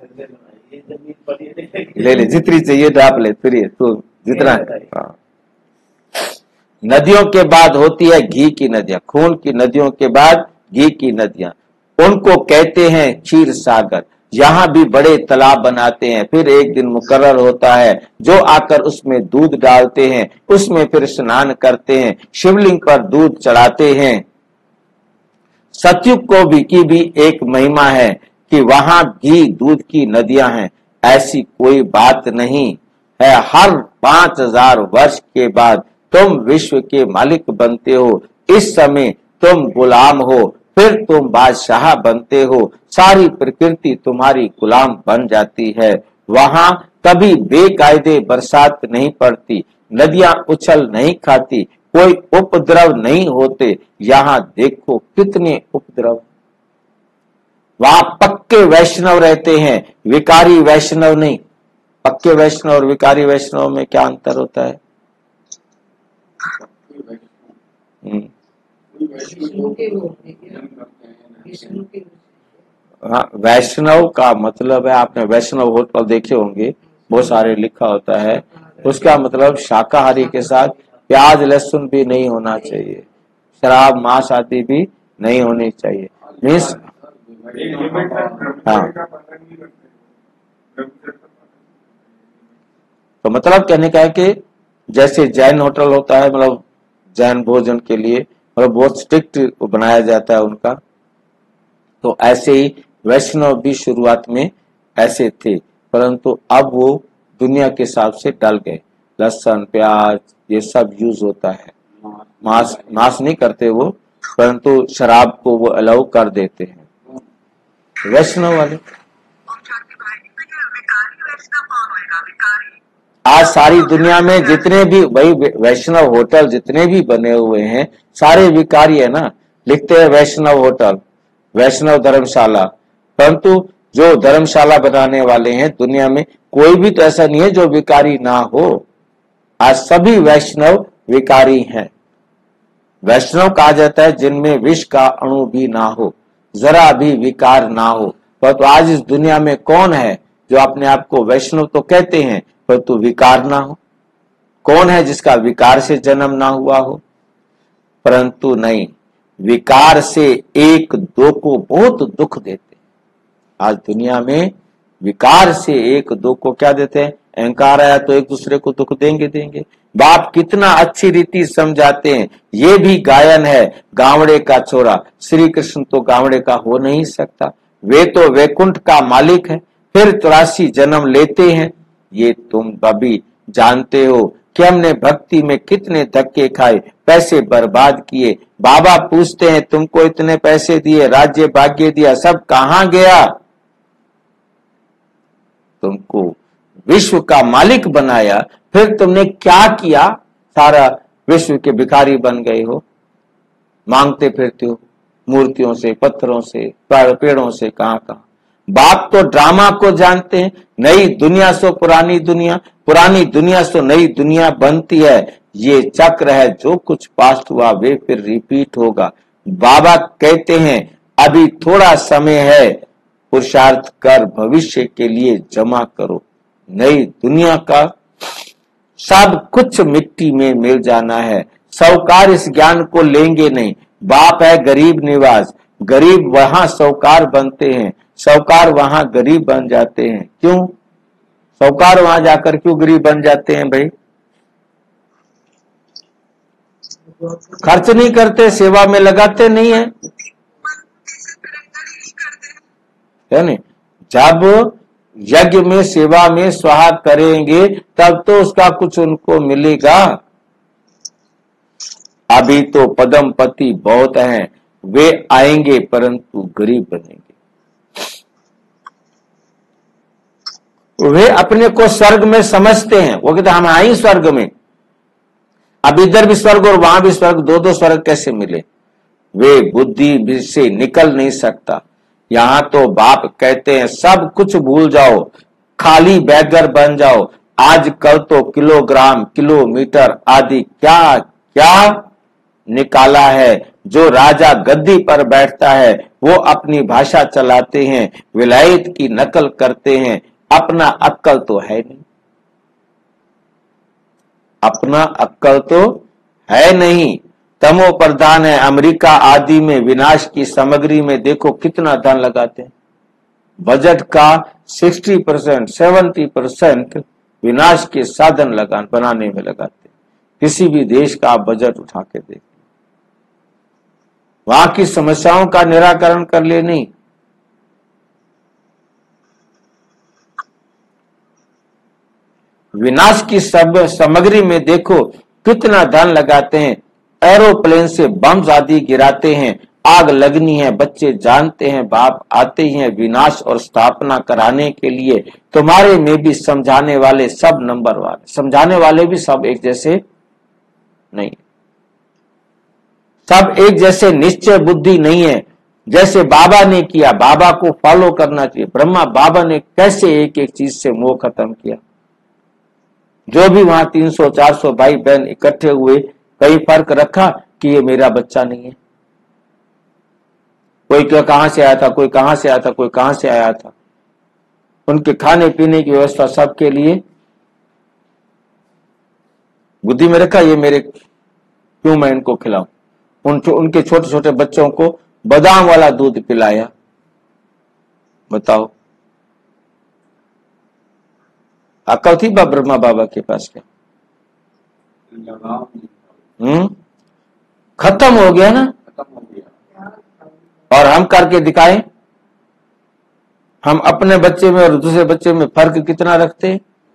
ले ले जितनी चाहिए ड्राप ले, फिर ये तू जितना। हाँ। नदियों के बाद होती है घी की नदियां, खून की नदियों के बाद घी की नदियां, उनको कहते हैं क्षीर सागर। यहाँ भी बड़े तालाब बनाते हैं, फिर एक दिन मुकर्रर होता है जो आकर उसमें दूध डालते हैं, उसमें फिर स्नान करते हैं, शिवलिंग पर दूध चढ़ाते हैं। सतयुग को भी की भी एक महिमा है कि वहां भी दूध की नदियां हैं। ऐसी कोई बात नहीं है। हर पांच हजार वर्ष के बाद तुम विश्व के मालिक बनते हो। इस समय तुम गुलाम हो, फिर तुम बादशाह बनते हो। सारी प्रकृति तुम्हारी गुलाम बन जाती है। वहां कभी बेकायदे बरसात नहीं पड़ती, नदियां उछल नहीं खाती, कोई उपद्रव नहीं होते। यहाँ देखो कितने उपद्रव। वहां पक्के वैष्णव रहते हैं, विकारी वैष्णव नहीं। पक्के वैष्णव और विकारी वैष्णव में क्या अंतर होता है? हम्म हाँ, वैष्णव का मतलब है, आपने वैष्णव होटल देखे होंगे, बहुत सारे लिखा होता है, उसका मतलब शाकाहारी के साथ प्याज लहसुन भी नहीं होना चाहिए, शराब मांस आदि भी नहीं होनी चाहिए। मीन्स हाँ, तो मतलब कहने का है कि जैसे जैन होटल होता है, मतलब जैन भोजन के लिए मतलब बहुत स्ट्रिक्ट बनाया जाता है उनका, तो ऐसे ही वैष्णव भी शुरुआत में ऐसे थे, परंतु अब वो दुनिया के हिसाब से डल गए। लहसुन प्याज ये सब यूज होता है, मांस मांस नहीं करते वो, परंतु शराब को वो अलाउ कर देते हैं वैष्णव वाले। आज सारी दुनिया में जितने भी वही वैष्णव होटल जितने भी बने हुए हैं सारे विकारी है ना, लिखते हैं वैष्णव होटल, वैष्णव धर्मशाला, परंतु जो धर्मशाला बनाने वाले हैं दुनिया में कोई भी तो ऐसा नहीं है जो विकारी ना हो। आज सभी वैष्णव विकारी हैं। वैष्णव कहा जाता है जिनमें विष का अणु भी ना हो, जरा भी विकार ना हो। परंतु आज इस दुनिया में कौन है जो अपने आप को वैष्णव तो कहते हैं परंतु विकार ना हो? कौन है जिसका विकार से जन्म ना हुआ हो? परंतु नहीं, विकार से एक दो को बहुत दुख देते। आज दुनिया में विकार से एक दो को क्या देते हैं? अहंकार आया तो एक दूसरे को दुख देंगे देंगे। बाप कितना अच्छी रीति समझाते हैं। ये भी गायन है, गावड़े का छोरा। श्री कृष्ण तो गावड़े का हो नहीं सकता, वे तो वैकुंठ का मालिक है, फिर चौरासी जन्म लेते हैं। ये तुम अभी जानते हो कि हमने भक्ति में कितने धक्के खाए, पैसे बर्बाद किए। बाबा पूछते हैं तुमको इतने पैसे दिए, राज्य भाग्य दिया, सब कहां गया? तुमको विश्व का मालिक बनाया, फिर तुमने क्या किया? सारा विश्व के भिखारी बन गए हो, मांगते फिरते हो मूर्तियों से, पत्थरों से, पेड़ों से, कहां कहां। बाप तो ड्रामा को जानते हैं। नई दुनिया सो पुरानी दुनिया, पुरानी दुनिया सो नई दुनिया बनती है। ये चक्र है, जो कुछ पास्ट हुआ वे फिर रिपीट होगा। बाबा कहते हैं अभी थोड़ा समय है, पुरुषार्थ कर भविष्य के लिए जमा करो। नई दुनिया का सब कुछ मिट्टी में मिल जाना है। साहूकार इस ज्ञान को लेंगे नहीं। बाप है गरीब निवास, गरीब वहां साहूकार बनते हैं, साहूकार वहां गरीब बन जाते हैं। क्यों साहूकार वहां जाकर क्यों गरीब बन जाते हैं भाई? खर्च नहीं करते, सेवा में लगाते नहीं है, है नहीं? जब यज्ञ में सेवा में स्वाहा करेंगे तब तो उसका कुछ उनको मिलेगा। अभी तो पदमपति बहुत हैं, वे आएंगे परंतु गरीब बनेंगे। वे अपने को स्वर्ग में समझते हैं, वो कहते हम आई स्वर्ग में। अब इधर भी स्वर्ग और वहां भी स्वर्ग, दो दो स्वर्ग कैसे मिले? वे बुद्धि से निकल नहीं सकता। यहां तो बाप कहते हैं सब कुछ भूल जाओ, खाली बैगर बन जाओ। आजकल तो किलोग्राम, किलोमीटर आदि क्या क्या निकाला है। जो राजा गद्दी पर बैठता है वो अपनी भाषा चलाते हैं, विलायत की नकल करते हैं, अपना अक्कल तो है नहीं। अपना अक्कल तो है नहीं। तमो प्रधान है। अमेरिका आदि में विनाश की सामग्री में देखो कितना धन लगाते हैं। बजट का साठ परसेंट सत्तर परसेंट विनाश के साधन लगा बनाने में लगाते। किसी भी देश का आप बजट उठा के देख, वहां की समस्याओं का निराकरण कर ले नहीं, विनाश की सब सामग्री में देखो कितना धन लगाते हैं, एरोप्लेन से बम आदि गिराते हैं, आग लगनी है, बच्चे जानते हैं, बाप आते हैं विनाश और स्थापना कराने के लिए। तुम्हारे में भी समझाने वाले सब नंबर वाले, समझाने वाले भी सब एक जैसे नहीं, सब एक जैसे निश्चय बुद्धि नहीं है। जैसे बाबा ने किया, बाबा को फॉलो करना चाहिए। ब्रह्मा बाबा ने कैसे एक एक चीज से मोह खत्म किया। जो भी वहां तीन सौ चार सौ भाई बहन इकट्ठे हुए, कई फर्क रखा कि ये मेरा बच्चा नहीं है। कोई क्या कहां से आया था, कोई कहां से आया था, कोई कहां से आया था। उनके खाने पीने की व्यवस्था सबके लिए बुद्धि में रखा, ये मेरे क्यों मैं इनको खिलाऊं। उन उनके छोटे छोटे बच्चों को बादाम वाला दूध पिलाया। बताओ, अक्ल थी बा ब्रह्मा बाबा के पास क्या? हम्म खत्म हो गया ना। खत्म हो गया। और हम करके दिखाएं, हम अपने बच्चे में और दूसरे बच्चे में फर्क कितना रखते हैं,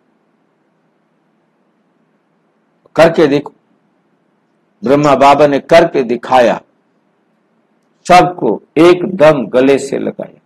करके देखो। ब्रह्मा बाबा ने करके दिखाया, सबको एकदम गले से लगाया,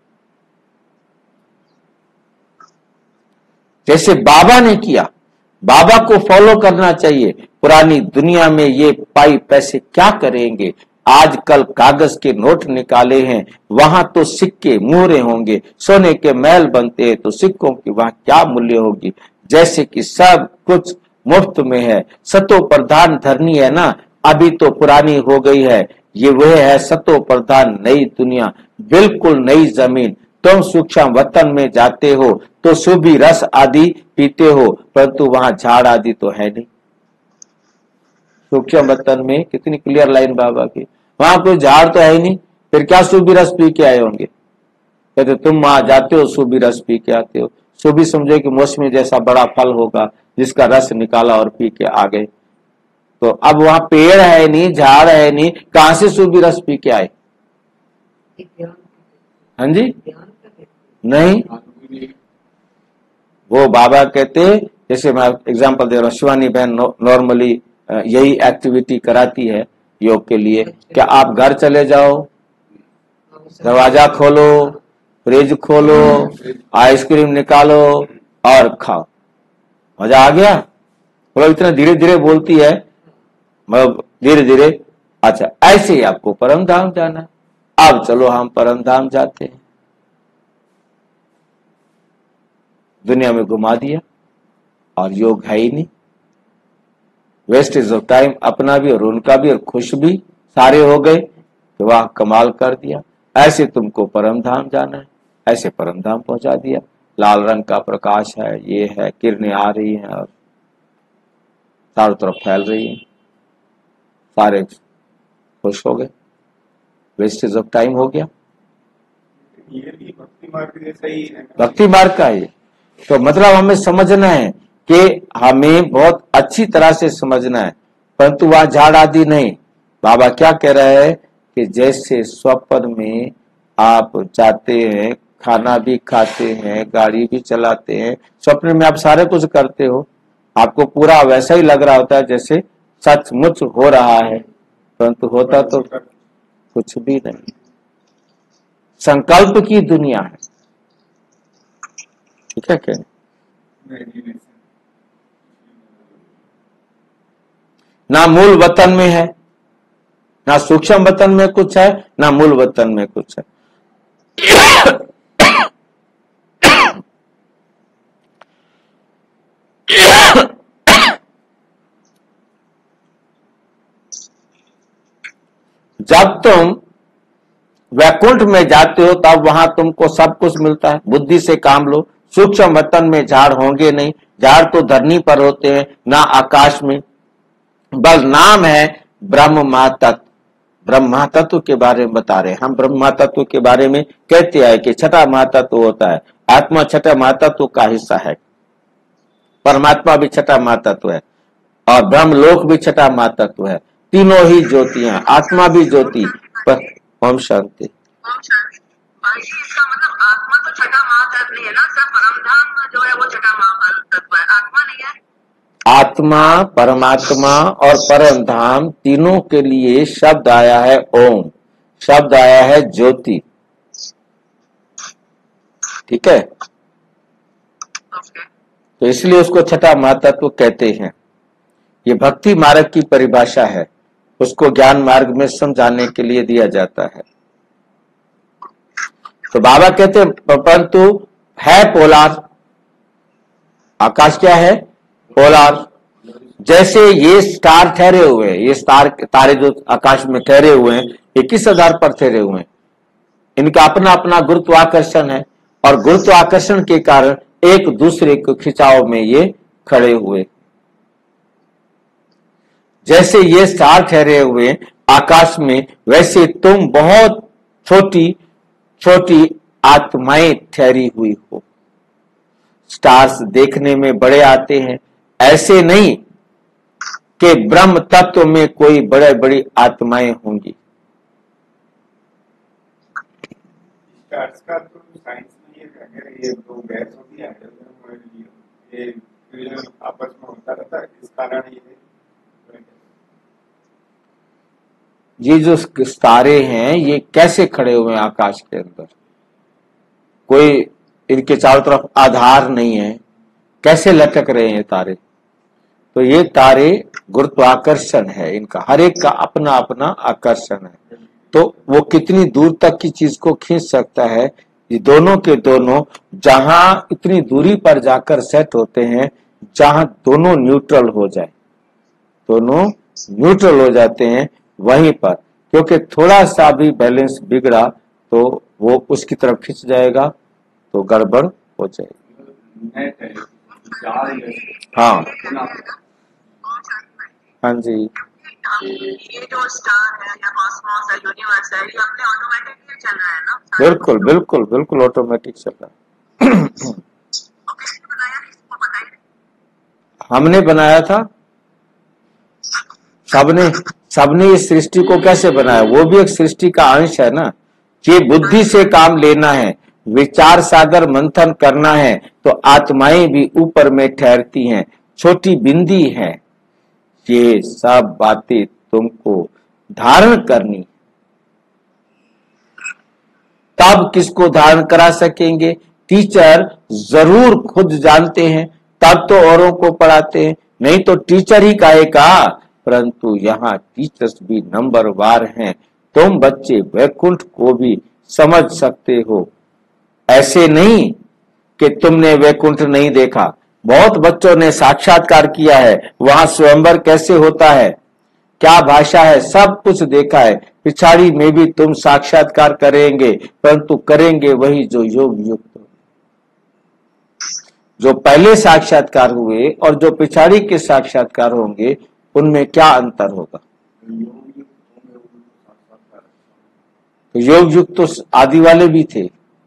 जैसे बाबा ने किया। बाबा को फॉलो करना चाहिए। पुरानी दुनिया में ये पाई पैसे क्या करेंगे। आजकल कागज के नोट निकाले हैं, वहां तो सिक्के मुहरे होंगे, सोने के महल बनते हैं, तो सिक्कों की वहां क्या मूल्य होगी। जैसे कि सब कुछ मुफ्त में है। सतो प्रधान धरनी है ना, अभी तो पुरानी हो गई है। ये वह है सतो प्रधान नई दुनिया, बिल्कुल नई जमीन। तुम सूक्ष्म वतन में जाते हो तो सुबी रस आदि पीते हो, परंतु वहां झाड़ आदि तो है नहीं। सूक्ष्म वतन में कितनी क्लियर लाइन बाबा की, वहां कोई झाड़ तो है ही नहीं, फिर क्या सुबी रस पी के आए होंगे। कहते तुम वहां जाते हो सुबी रस पी के आते हो। सुबी समझो कि मौसमी जैसा बड़ा फल होगा जिसका रस निकाला और पी के आ गए। तो अब वहां पेड़ है नहीं, झाड़ है नहीं, कहां से सुबी रस पी के आए। हाँ जी, नहीं, वो बाबा कहते, जैसे मैं एग्जांपल दे रहा हूँ, शिवानी बहन नॉर्मली यही एक्टिविटी कराती है योग के लिए। क्या आप घर चले जाओ, दरवाजा खोलो, फ्रिज खोलो, आइसक्रीम निकालो और खाओ, मजा आ गया। मतलब इतना धीरे धीरे बोलती है, मतलब धीरे धीरे। अच्छा, ऐसे ही आपको परम धाम जाना। अब चलो हम परम धाम जाते हैं। दुनिया में घुमा दिया और योग है ही नहीं। वेस्टेज ऑफ टाइम, अपना भी और उनका भी, और खुश भी सारे हो गए कि वाह कमाल कर दिया। ऐसे तुमको परम धाम जाना है, ऐसे परम धाम पहुंचा दिया। लाल रंग का प्रकाश है, ये है, किरणें आ रही हैं और चारों तरफ फैल रही हैं, सारे खुश हो गए। वेस्टेज ऑफ टाइम हो गया। ये भी भक्ति मार्ग जैसा ही है। भक्ति मार्ग का है। तो मतलब हमें समझना है कि हमें बहुत अच्छी तरह से समझना है, परंतु वहां झाड़ आदि नहीं। बाबा क्या कह रहे हैं कि जैसे स्वप्न में आप जाते हैं, खाना भी खाते हैं, गाड़ी भी चलाते हैं, स्वप्न में आप सारे कुछ करते हो, आपको पूरा वैसा ही लग रहा होता है जैसे सचमुच हो रहा है, परंतु होता तो कुछ भी नहीं। संकल्प की दुनिया है। ठीक है क्या? ना मूल वतन में है, ना सूक्ष्म वतन में कुछ है, ना मूल वतन में कुछ है। जब तुम वैकुंठ में जाते हो तब वहां तुमको सब कुछ मिलता है। बुद्धि से काम लो। सूक्ष्म वतन में झाड़ होंगे नहीं, झाड़ तो धरनी पर होते हैं, ना आकाश में। बस नाम है ब्रह्म तत्व। ब्रह्मा तत्व के बारे में बता रहे हैं। हम ब्रह्मा तत्व के बारे में कहते हैं कि छठा महातत्व होता है, आत्मा छठा महातत्व का हिस्सा है, परमात्मा भी छठा महातत्व है और ब्रह्मलोक भी छठा महातत्व है। तीनों ही ज्योतियां, आत्मा भी ज्योति। पर ओम शांति। ओम शांति। भाई जी, इसका मतलब आत्मा तो छठा महातत्व नहीं है ना सर, परमधाम जो है वो छठा महातत्व है, आत्मा नहीं है। आत्मा, परमात्मा और परम धाम तीनों के लिए शब्द आया है ओम, शब्द आया है ज्योति। ठीक है, तो इसलिए उसको छठा महातत्व कहते हैं। ये भक्ति मार्ग की परिभाषा है, उसको ज्ञान मार्ग में समझाने के लिए दिया जाता है। तो बाबा कहते हैं परंतु है पोलार, आकाश क्या है? पोलार। जैसे ये स्टार ठहरे हुए हैं, ये स्टार तारे जो आकाश में ठहरे हुए हैं, ये किस आधार पर ठहरे हुए हैं? इनका अपना अपना गुरुत्वाकर्षण है और गुरुत्वाकर्षण के कारण एक दूसरे को खिंचाव में ये खड़े हुए। जैसे ये स्टार ठहरे हुए आकाश में, वैसे तुम बहुत छोटी छोटी आत्माएं ठहरी हुई हो। स्टार्स देखने में बड़े आते हैं, ऐसे नहीं कि ब्रह्म तत्व में कोई बड़े बड़ी आत्माएं होंगी। स्टार्स का तो साइंस में ये कहते हैं, ये दो गैस होती है, ये फ्यूजन आपस में होता रहता है, इस कारण ये ये जो तारे हैं ये कैसे खड़े हुए हैं आकाश के अंदर? कोई इनके चारों तरफ आधार नहीं है, कैसे लटक रहे हैं तारे? तो ये तारे गुरुत्वाकर्षण है इनका, हर एक का अपना अपना आकर्षण है। तो वो कितनी दूर तक की चीज को खींच सकता है, ये दोनों के दोनों जहां इतनी दूरी पर जाकर सेट होते हैं जहां दोनों न्यूट्रल हो जाए, दोनों न्यूट्रल हो जाते हैं वहीं पर, क्योंकि थोड़ा सा भी बैलेंस बिगड़ा तो वो उसकी तरफ खिंच जाएगा तो गड़बड़ हो जाएगी। हाँ हाँ जी, ये जो स्टार है या कॉस्मोस है, यूनिवर्स है, ये अपने ऑटोमेटिकली चल रहा है ना? बिल्कुल बिल्कुल बिल्कुल ऑटोमेटिक चल रहा है। और किसने बनाया, इसको बताइए। हमने बनाया था, सबने सबने इस सृष्टि को कैसे बनाया? वो भी एक सृष्टि का अंश है ना। ये बुद्धि से काम लेना है, विचार सागर मंथन करना है, तो आत्माएं भी ऊपर में ठहरती हैं, छोटी बिंदी है। ये सब बातें तुमको धारण करनी, तब किसको धारण करा सकेंगे? टीचर जरूर खुद जानते हैं, तब तो औरों को पढ़ाते हैं, नहीं तो टीचर ही कहेगा। परंतु यहाँ टीचर्स भी नंबरवार हैं, तुम बच्चे वैकुंठ को भी समझ सकते हो। ऐसे नहीं कि तुमने वैकुंठ नहीं देखा, बहुत बच्चों ने साक्षात्कार किया है, वहां स्वयंवर कैसे होता है, क्या भाषा है, सब कुछ देखा है। पिछाड़ी में भी तुम साक्षात्कार करेंगे, परंतु करेंगे वही जो योग युक्त। जो पहले साक्षात्कार हुए और जो पिछाड़ी के साक्षात्कार होंगे, उनमें क्या अंतर होगा? तो योग युक्त तो आदि वाले भी थे।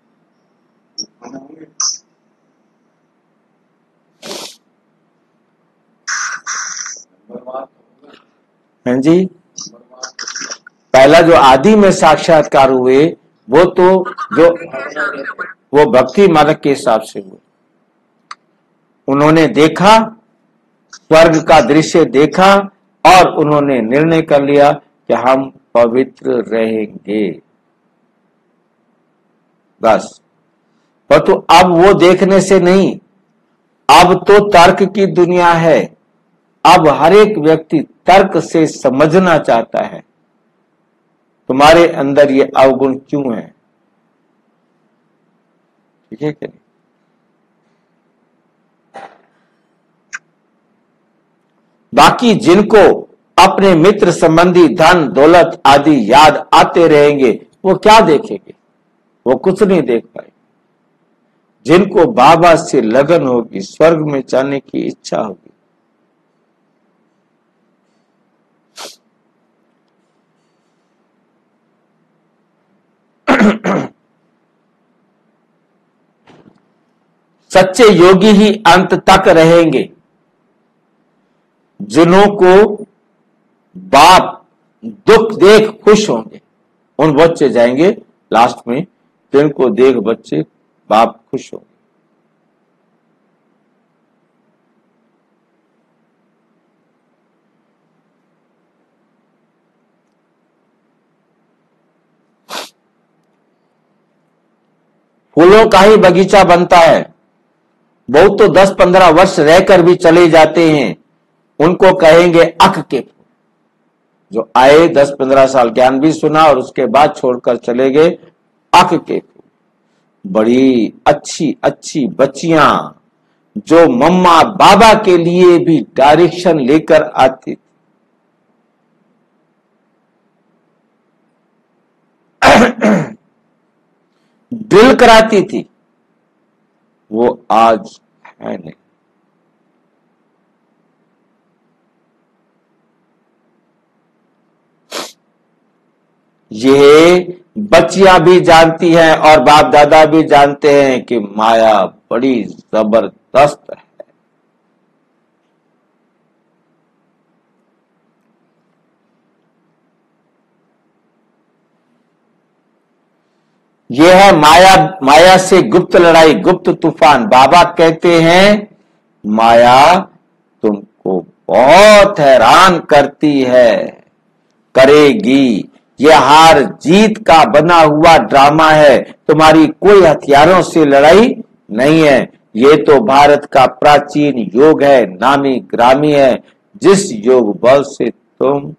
हाँ जी, पहला जो आदि में साक्षात्कार हुए वो तो जो वो भक्ति मार्ग के हिसाब से हुए। उन्होंने देखा, स्वर्ग का दृश्य देखा और उन्होंने निर्णय कर लिया कि हम पवित्र रहेंगे, बस। पर तो अब वो देखने से नहीं, अब तो तर्क की दुनिया है। अब हर एक व्यक्ति तर्क से समझना चाहता है तुम्हारे अंदर ये अवगुण क्यों है। ठीक है कि नहीं? बाकी जिनको अपने मित्र संबंधी धन दौलत आदि याद आते रहेंगे, वो क्या देखेंगे? वो कुछ नहीं देख पाए। जिनको बाबा से लगन होगी, स्वर्ग में जाने की इच्छा होगी, सच्चे योगी ही अंत तक रहेंगे। जिन्हों को बाप दुख देख खुश होंगे, उन बच्चे जाएंगे लास्ट में, जिनको देख बच्चे बाप खुश होंगे। फूलों का ही बगीचा बनता है। बहुत तो दस पंद्रह वर्ष रहकर भी चले जाते हैं, उनको कहेंगे अक के फूल। जो आए दस पंद्रह साल ज्ञान भी सुना और उसके बाद छोड़कर चले गए, अक के फूल। बड़ी अच्छी अच्छी बच्चियां जो मम्मा बाबा के लिए भी डायरेक्शन लेकर आती थी। ड्रिल कराती थी, वो आज है नहीं। ये बच्चियां भी जानती हैं और बाप दादा भी जानते हैं कि माया बड़ी जबरदस्त है। यह है माया, माया से गुप्त लड़ाई, गुप्त तूफान। बाबा कहते हैं माया तुमको बहुत हैरान करती है, करेगी। यह हार जीत का बना हुआ ड्रामा है, तुम्हारी कोई हथियारों से लड़ाई नहीं है। ये तो भारत का प्राचीन योग है, नामी ग्रामी है, जिस योग बल से तुम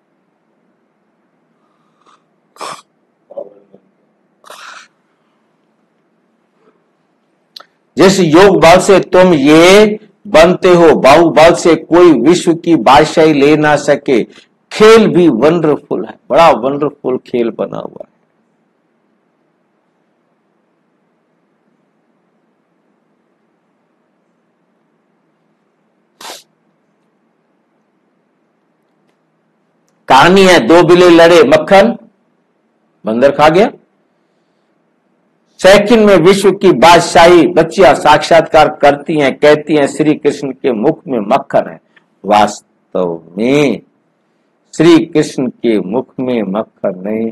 जिस योग बल से तुम ये बनते हो, बाहुबल से कोई विश्व की बादशाही ले ना सके। खेल भी वंडरफुल है, बड़ा वंडरफुल खेल बना हुआ है। कहानी है, दो बिल्ली लड़े, मक्खन बंदर खा गया। सेकंड में विश्व की बादशाही बच्चियां साक्षात्कार करती हैं, कहती हैं श्री कृष्ण के मुख में मक्खन है। वास्तव में श्री कृष्ण के मुख में मक्खन नहीं।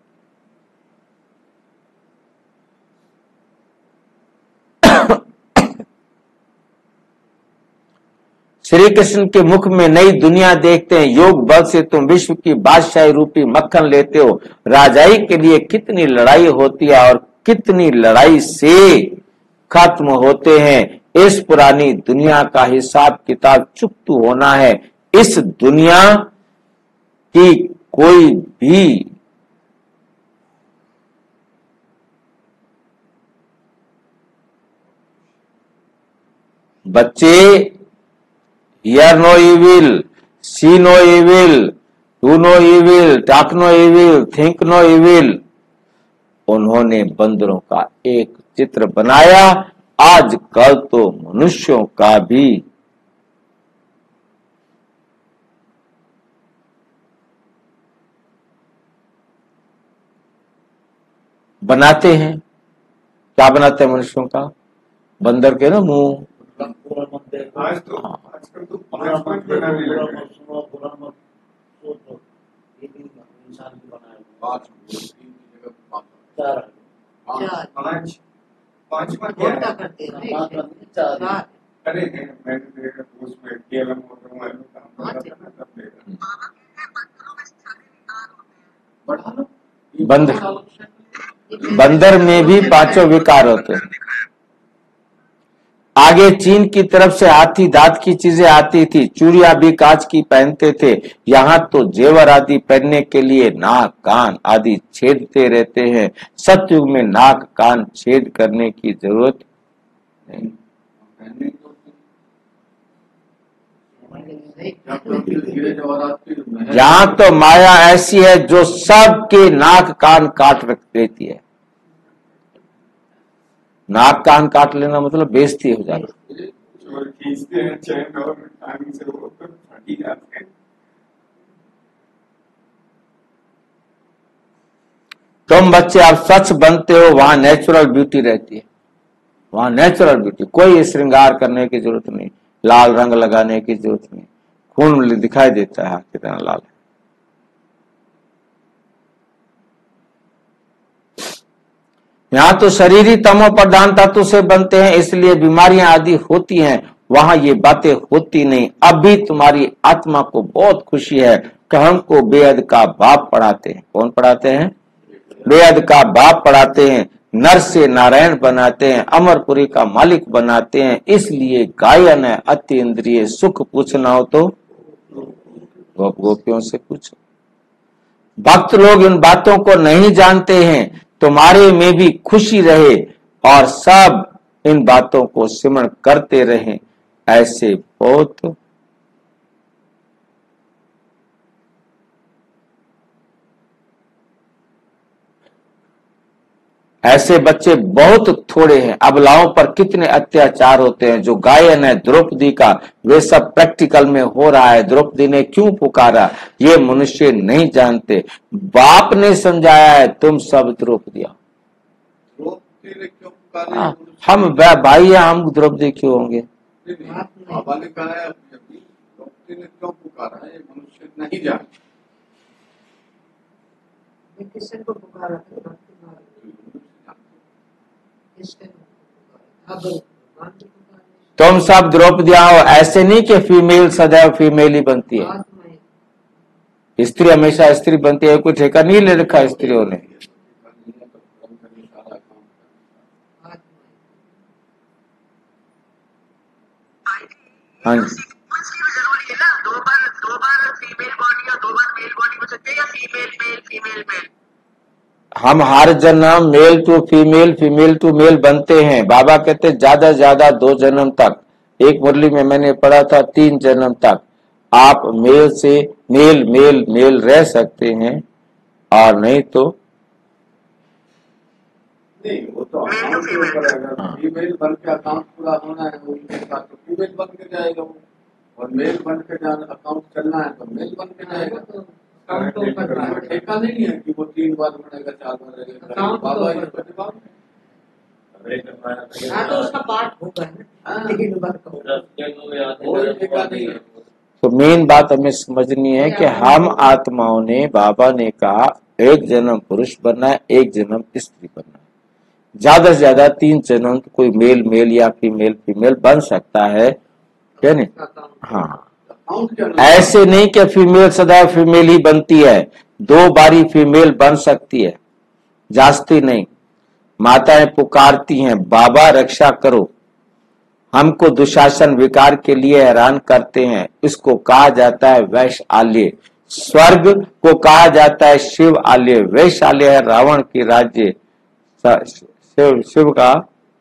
श्री कृष्ण के मुख में नई दुनिया देखते हैं। योग बल से तुम विश्व की बादशाही रूपी मक्खन लेते हो। राजाई के लिए कितनी लड़ाई होती है और कितनी लड़ाई से खत्म होते हैं। इस पुरानी दुनिया का हिसाब किताब चुकतू होना है। इस दुनिया की कोई भी बच्चे hear no evil, see no evil, do no evil, talk no evil, think no evil. उन्होंने बंदरों का एक चित्र बनाया। आजकल तो मनुष्यों का भी बनाते हैं। क्या बनाते हैं मनुष्यों का? बंदर के ना मुंह। आज तो आजकल तो पांच पांच बनाने लगे हैं। पांच पांच पांच क्या है? अरे मैंने देखा उसमें केवल मोटर में काम करता था ना, तब देखा। बंदर बंदर में भी पांचों विकार होते हैं। आगे चीन की तरफ से हाथी दांत की चीजें आती थी, चूड़ियां भी कांच की पहनते थे। यहाँ तो जेवर आदि पहनने के लिए नाक कान आदि छेदते रहते हैं। सतयुग में नाक कान छेद करने की जरूरत नहीं। यहाँ तो माया ऐसी है जो सबके नाक कान काट रख देती है। नाक कान काट लेना मतलब बेइज्जती हो जाना। चोर खींचते हैं चैन और टांग से, वो तो फटी जाते हैं। तुम बच्चे आप सच बनते हो, वहां नेचुरल ब्यूटी रहती है। वहां नेचुरल ब्यूटी, कोई श्रृंगार करने की जरूरत नहीं, लाल रंग लगाने की जरूरत नहीं, खून दिखाई देता है कितना लाल है। यहाँ तो शरीरी तमो प्रधान तत्व से बनते हैं, इसलिए बीमारियां आदि होती हैं, वहां ये बातें होती नहीं। अब भी तुम्हारी आत्मा को बहुत खुशी है कि हमको बेअद का बाप पढ़ाते हैं। कौन पढ़ाते हैं? बेअद का बाप पढ़ाते हैं, नर से नारायण बनाते हैं, अमरपुरी का मालिक बनाते हैं। इसलिए गायन है अति इंद्रिय सुख, पूछना हो तो गोप गोपियों से पूछो। भक्त लोग इन बातों को नहीं जानते हैं, तुम्हारे में भी खुशी रहे और सब इन बातों को सिमरण करते रहें। ऐसे बहुत ऐसे बच्चे बहुत थोड़े हैं। अबलाओं पर कितने अत्याचार होते हैं। जो गायन है द्रौपदी का, वे सब प्रैक्टिकल में हो रहा है। द्रौपदी ने क्यों पुकारा ये मनुष्य नहीं जानते। बाप ने समझाया है, तुम सब द्रौपदियां। द्रौपदी ने क्यों पुकारा? हाँ, हम भाई हैं, हम द्रौपदी क्यों होंगे? बाबा ने कहा है द्रौपदी ने क्यों पुकारा है, मनुष्य नहीं जानते। किसने को पुकारा था? तुम सब द्रौपदियां हो। ऐसे नहीं कि फीमेल सदैव फीमेल ही बनती है, स्त्री हमेशा स्त्री बनती है। कोई ठेका नहीं ले रखा स्त्रियों ने। हाँ जी, जरूरी है ना, दो बार दो बार फीमेल बॉडी और दो बार मेल बॉडी हो सकती है, या फीमेल मेल फीमेल मेल? हम हर जन्म male to female female to male बनते हैं। बाबा कहते ज्यादा ज्यादा दो जन्म तक। एक मुरली में मैंने पढ़ा था तीन जन्म तक आप मेल से मेल मेल मेल रह सकते हैं, और नहीं तो नहीं, वो तो अकाउंट के ऊपर है। अगर फीमेल बन के अकाउंट पूरा होना है उसके साथ तो फीमेल बन के जाएगा वो, और मेल बन के जाना अकाउंट चलना है तो मेल बन के जाएगा। ठेका नहीं है कि वो तीन बार बनेगा चार बार रहेगा। बाबा इस पर जवाब हाँ तो उसका पार्ट होगा ना, लेकिन कोई ठेका नहीं है। तो मेन बात हमें समझनी है कि हम आत्माओं ने, बाबा ने कहा एक जन्म पुरुष बनना है, एक जन्म स्त्री बनना है। ज्यादा से ज्यादा तीन जन्म तो कोई मेल मेल या फीमेल फीमेल बन सकता है, क्या नहीं? हाँ, ऐसे नहीं कि फीमेल सदा फीमेल ही बनती है, दो बारी फीमेल बन सकती है, जास्ती नहीं। माताएं पुकारती हैं, बाबा रक्षा करो, हमको दुशासन विकार के लिए हैरान करते हैं। इसको कहा जाता है वैश्य आल्य। स्वर्ग को कहा जाता है शिव आल्य। वैश्य आल्य है रावण की राज्य, शिव, शिव का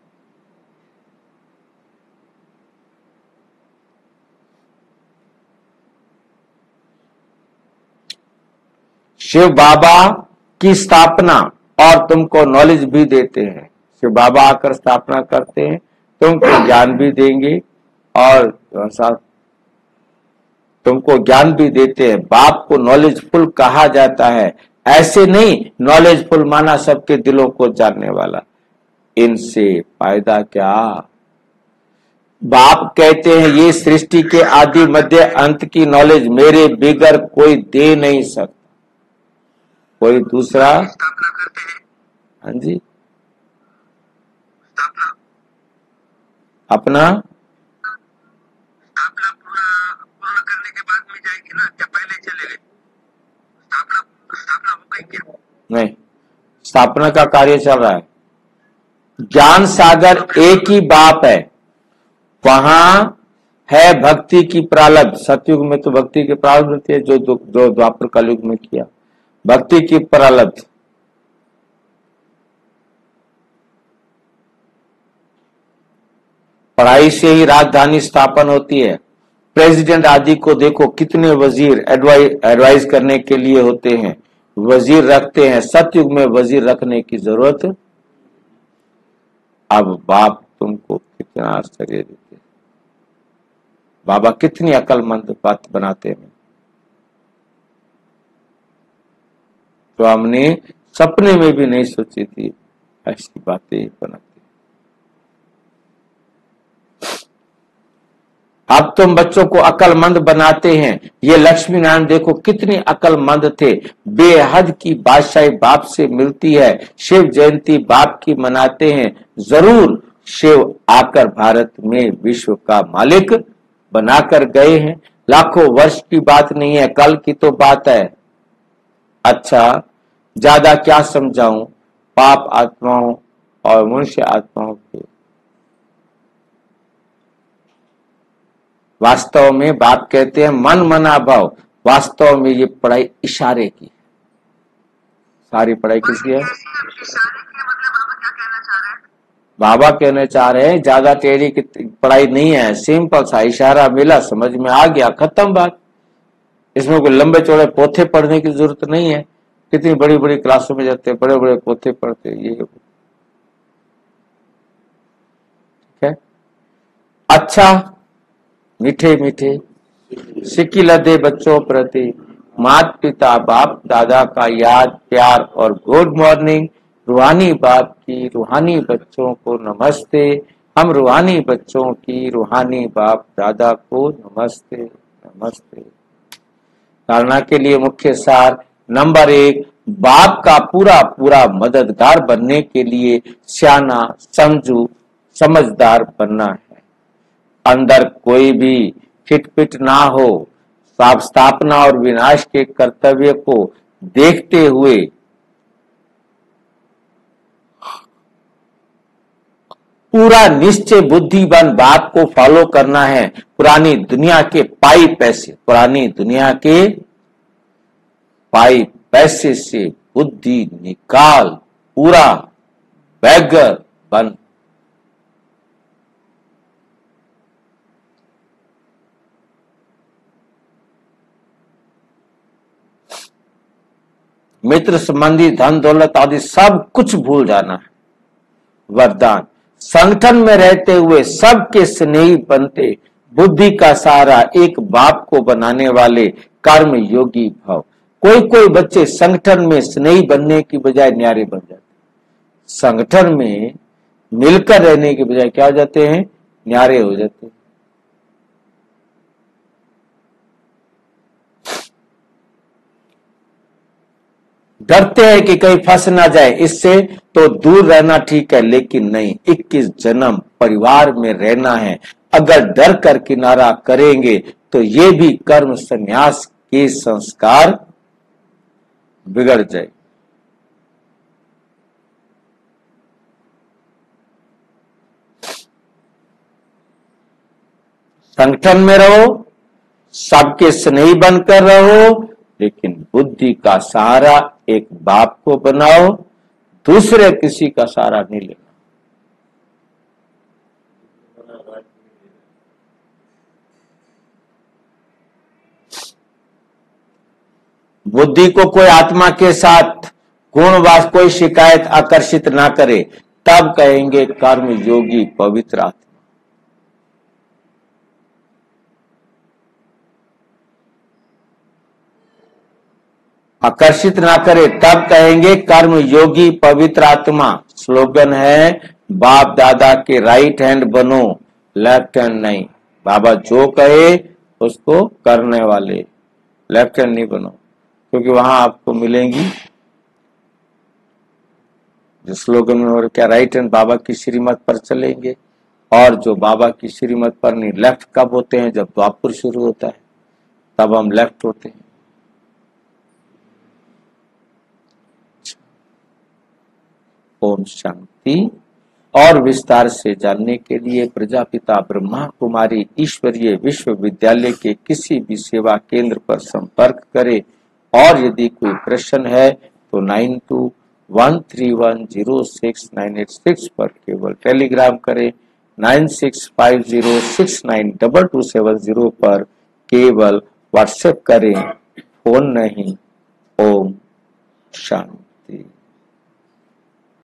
शिव बाबा की स्थापना, और तुमको नॉलेज भी देते हैं। शिव बाबा आकर स्थापना करते हैं, तुमको ज्ञान भी देंगे और साथ तुमको ज्ञान भी देते हैं। बाप को नॉलेजफुल कहा जाता है। ऐसे नहीं नॉलेजफुल माना सबके दिलों को जानने वाला। इनसे फायदा क्या? बाप कहते हैं ये सृष्टि के आदि मध्य अंत की नॉलेज मेरे बिगर कोई दे नहीं सकता, कोई दूसरा। स्थापना करते हैं। हाँ जी, स्थापना अपना स्थापना पूरा पूर्ण करने के बाद में जाएगी ना, क्या पहले चले गए? स्थापना स्थापना हो गई क्या? नहीं, स्थापना का कार्य चल रहा है। ज्ञान सागर एक ही बाप है, वहां है भक्ति की प्रारब्ध। सतयुग में तो भक्ति की प्रारब्ध थी, जो जो द्वापर कलयुग में किया भक्ति की प्रारब्ध। पढ़ाई से ही राजधानी स्थापन होती है। प्रेसिडेंट आदि को देखो, कितने वजीर एडवाइस एडवाइस करने के लिए होते हैं, वजीर रखते हैं। सतयुग में वजीर रखने की जरूरत। अब बाप तुमको कितना आश्चर्य देते हैं, बाबा कितनी अकलमंद बात बनाते हैं, तो हमने सपने में भी नहीं सोची थी ऐसी बातें बनाते। अब तुम बच्चों को अकलमंद बनाते हैं। ये लक्ष्मी नारायण देखो कितने अकलमंद थे। बेहद की बादशाही बाप से मिलती है। शिव जयंती बाप की मनाते हैं। जरूर शिव आकर भारत में विश्व का मालिक बनाकर गए हैं। लाखों वर्ष की बात नहीं है, कल की तो बात है। अच्छा, ज्यादा क्या समझाऊं पाप आत्माओं और मनुष्य आत्माओं के। वास्तव में बाप कहते हैं मन मना भाव। वास्तव में ये पढ़ाई इशारे की, सारी पढ़ाई किसकी है? बाबा कहना चाह रहे हैं ज्यादा टेढ़ी की पढ़ाई नहीं है, सिंपल सा इशारा मिला, समझ में आ गया, खत्म बात। इसमें कोई लंबे चौड़े पोथे पढ़ने की जरूरत नहीं है। कितनी बड़ी बड़ी क्लासों में जाते हैं, बड़े बड़े पोथे पढ़ते, ये ठीक है। अच्छा, मीठे मीठे सिक्की लदे बच्चों प्रति माता पिता बाप दादा का याद प्यार और गुड मॉर्निंग। रूहानी बाप की रूहानी बच्चों को नमस्ते। हम रूहानी बच्चों की रूहानी बाप दादा को नमस्ते नमस्ते। धारणा के लिए मुख्य सार नंबर एक, बाप का पूरा पूरा मददगार बनने के लिए सियाना समझू समझदार बनना है। अंदर कोई भी खिटपिट ना हो। साफ स्थापना और विनाश के कर्तव्य को देखते हुए पूरा निश्चय बुद्धिमान बाप को फॉलो करना है। पुरानी दुनिया के पाई पैसे पुरानी दुनिया के पाई पैसे से बुद्धि निकाल पूरा बैगर बन। मित्र संबंधी धन दौलत आदि सब कुछ भूल जाना है। वरदान, संगठन में रहते हुए सबके स्नेही बनते बुद्धि का सहारा एक बाप को बनाने वाले कर्म योगी भव। कोई कोई बच्चे संगठन में स्नेही बनने की बजाय न्यारे बन जाते, संगठन में मिलकर रहने की बजाय क्या हो जाते हैं? न्यारे हो जाते हैं। डरते हैं कि कहीं फंस ना जाए, इससे तो दूर रहना ठीक है, लेकिन नहीं, इक्कीस जन्म परिवार में रहना है। अगर डर कर किनारा करेंगे तो ये भी कर्म संन्यास के संस्कार बिगड़ जाए। संगठन में रहो, सबके स्नेही बनकर रहो, लेकिन बुद्धि का सहारा एक बाप को बनाओ, दूसरे किसी का सहारा नहीं लेना। बुद्धि को कोई आत्मा के साथ गुणवास कोई शिकायत आकर्षित ना करे, तब कहेंगे कर्म योगी पवित्र आत्मा। आकर्षित ना करे तब कहेंगे कर्म योगी पवित्र आत्मा। स्लोगन है बाप दादा के राइट हैंड बनो, लेफ्ट हैंड नहीं। बाबा जो कहे उसको करने वाले, लेफ्ट हैंड नहीं बनो, क्योंकि वहां आपको मिलेंगी जो स्लोगन में और क्या राइट हैंड बाबा की श्रीमत पर चलेंगे, और जो बाबा की श्रीमत पर नहीं। लेफ्ट कब होते हैं? जब द्वापर शुरू होता है, तब हम लेफ्ट होते हैं। ओम शांति। और विस्तार से जानने के लिए प्रजापिता ब्रह्मा कुमारी ईश्वरीय विश्वविद्यालय के किसी भी सेवा केंद्र पर संपर्क करें। और यदि कोई प्रश्न है तो nine two one three one zero six nine eight six पर केवल टेलीग्राम करें। Nine six five zero six nine double two seven zero पर केवल व्हाट्सएप करें, फोन नहीं। ओम शांति।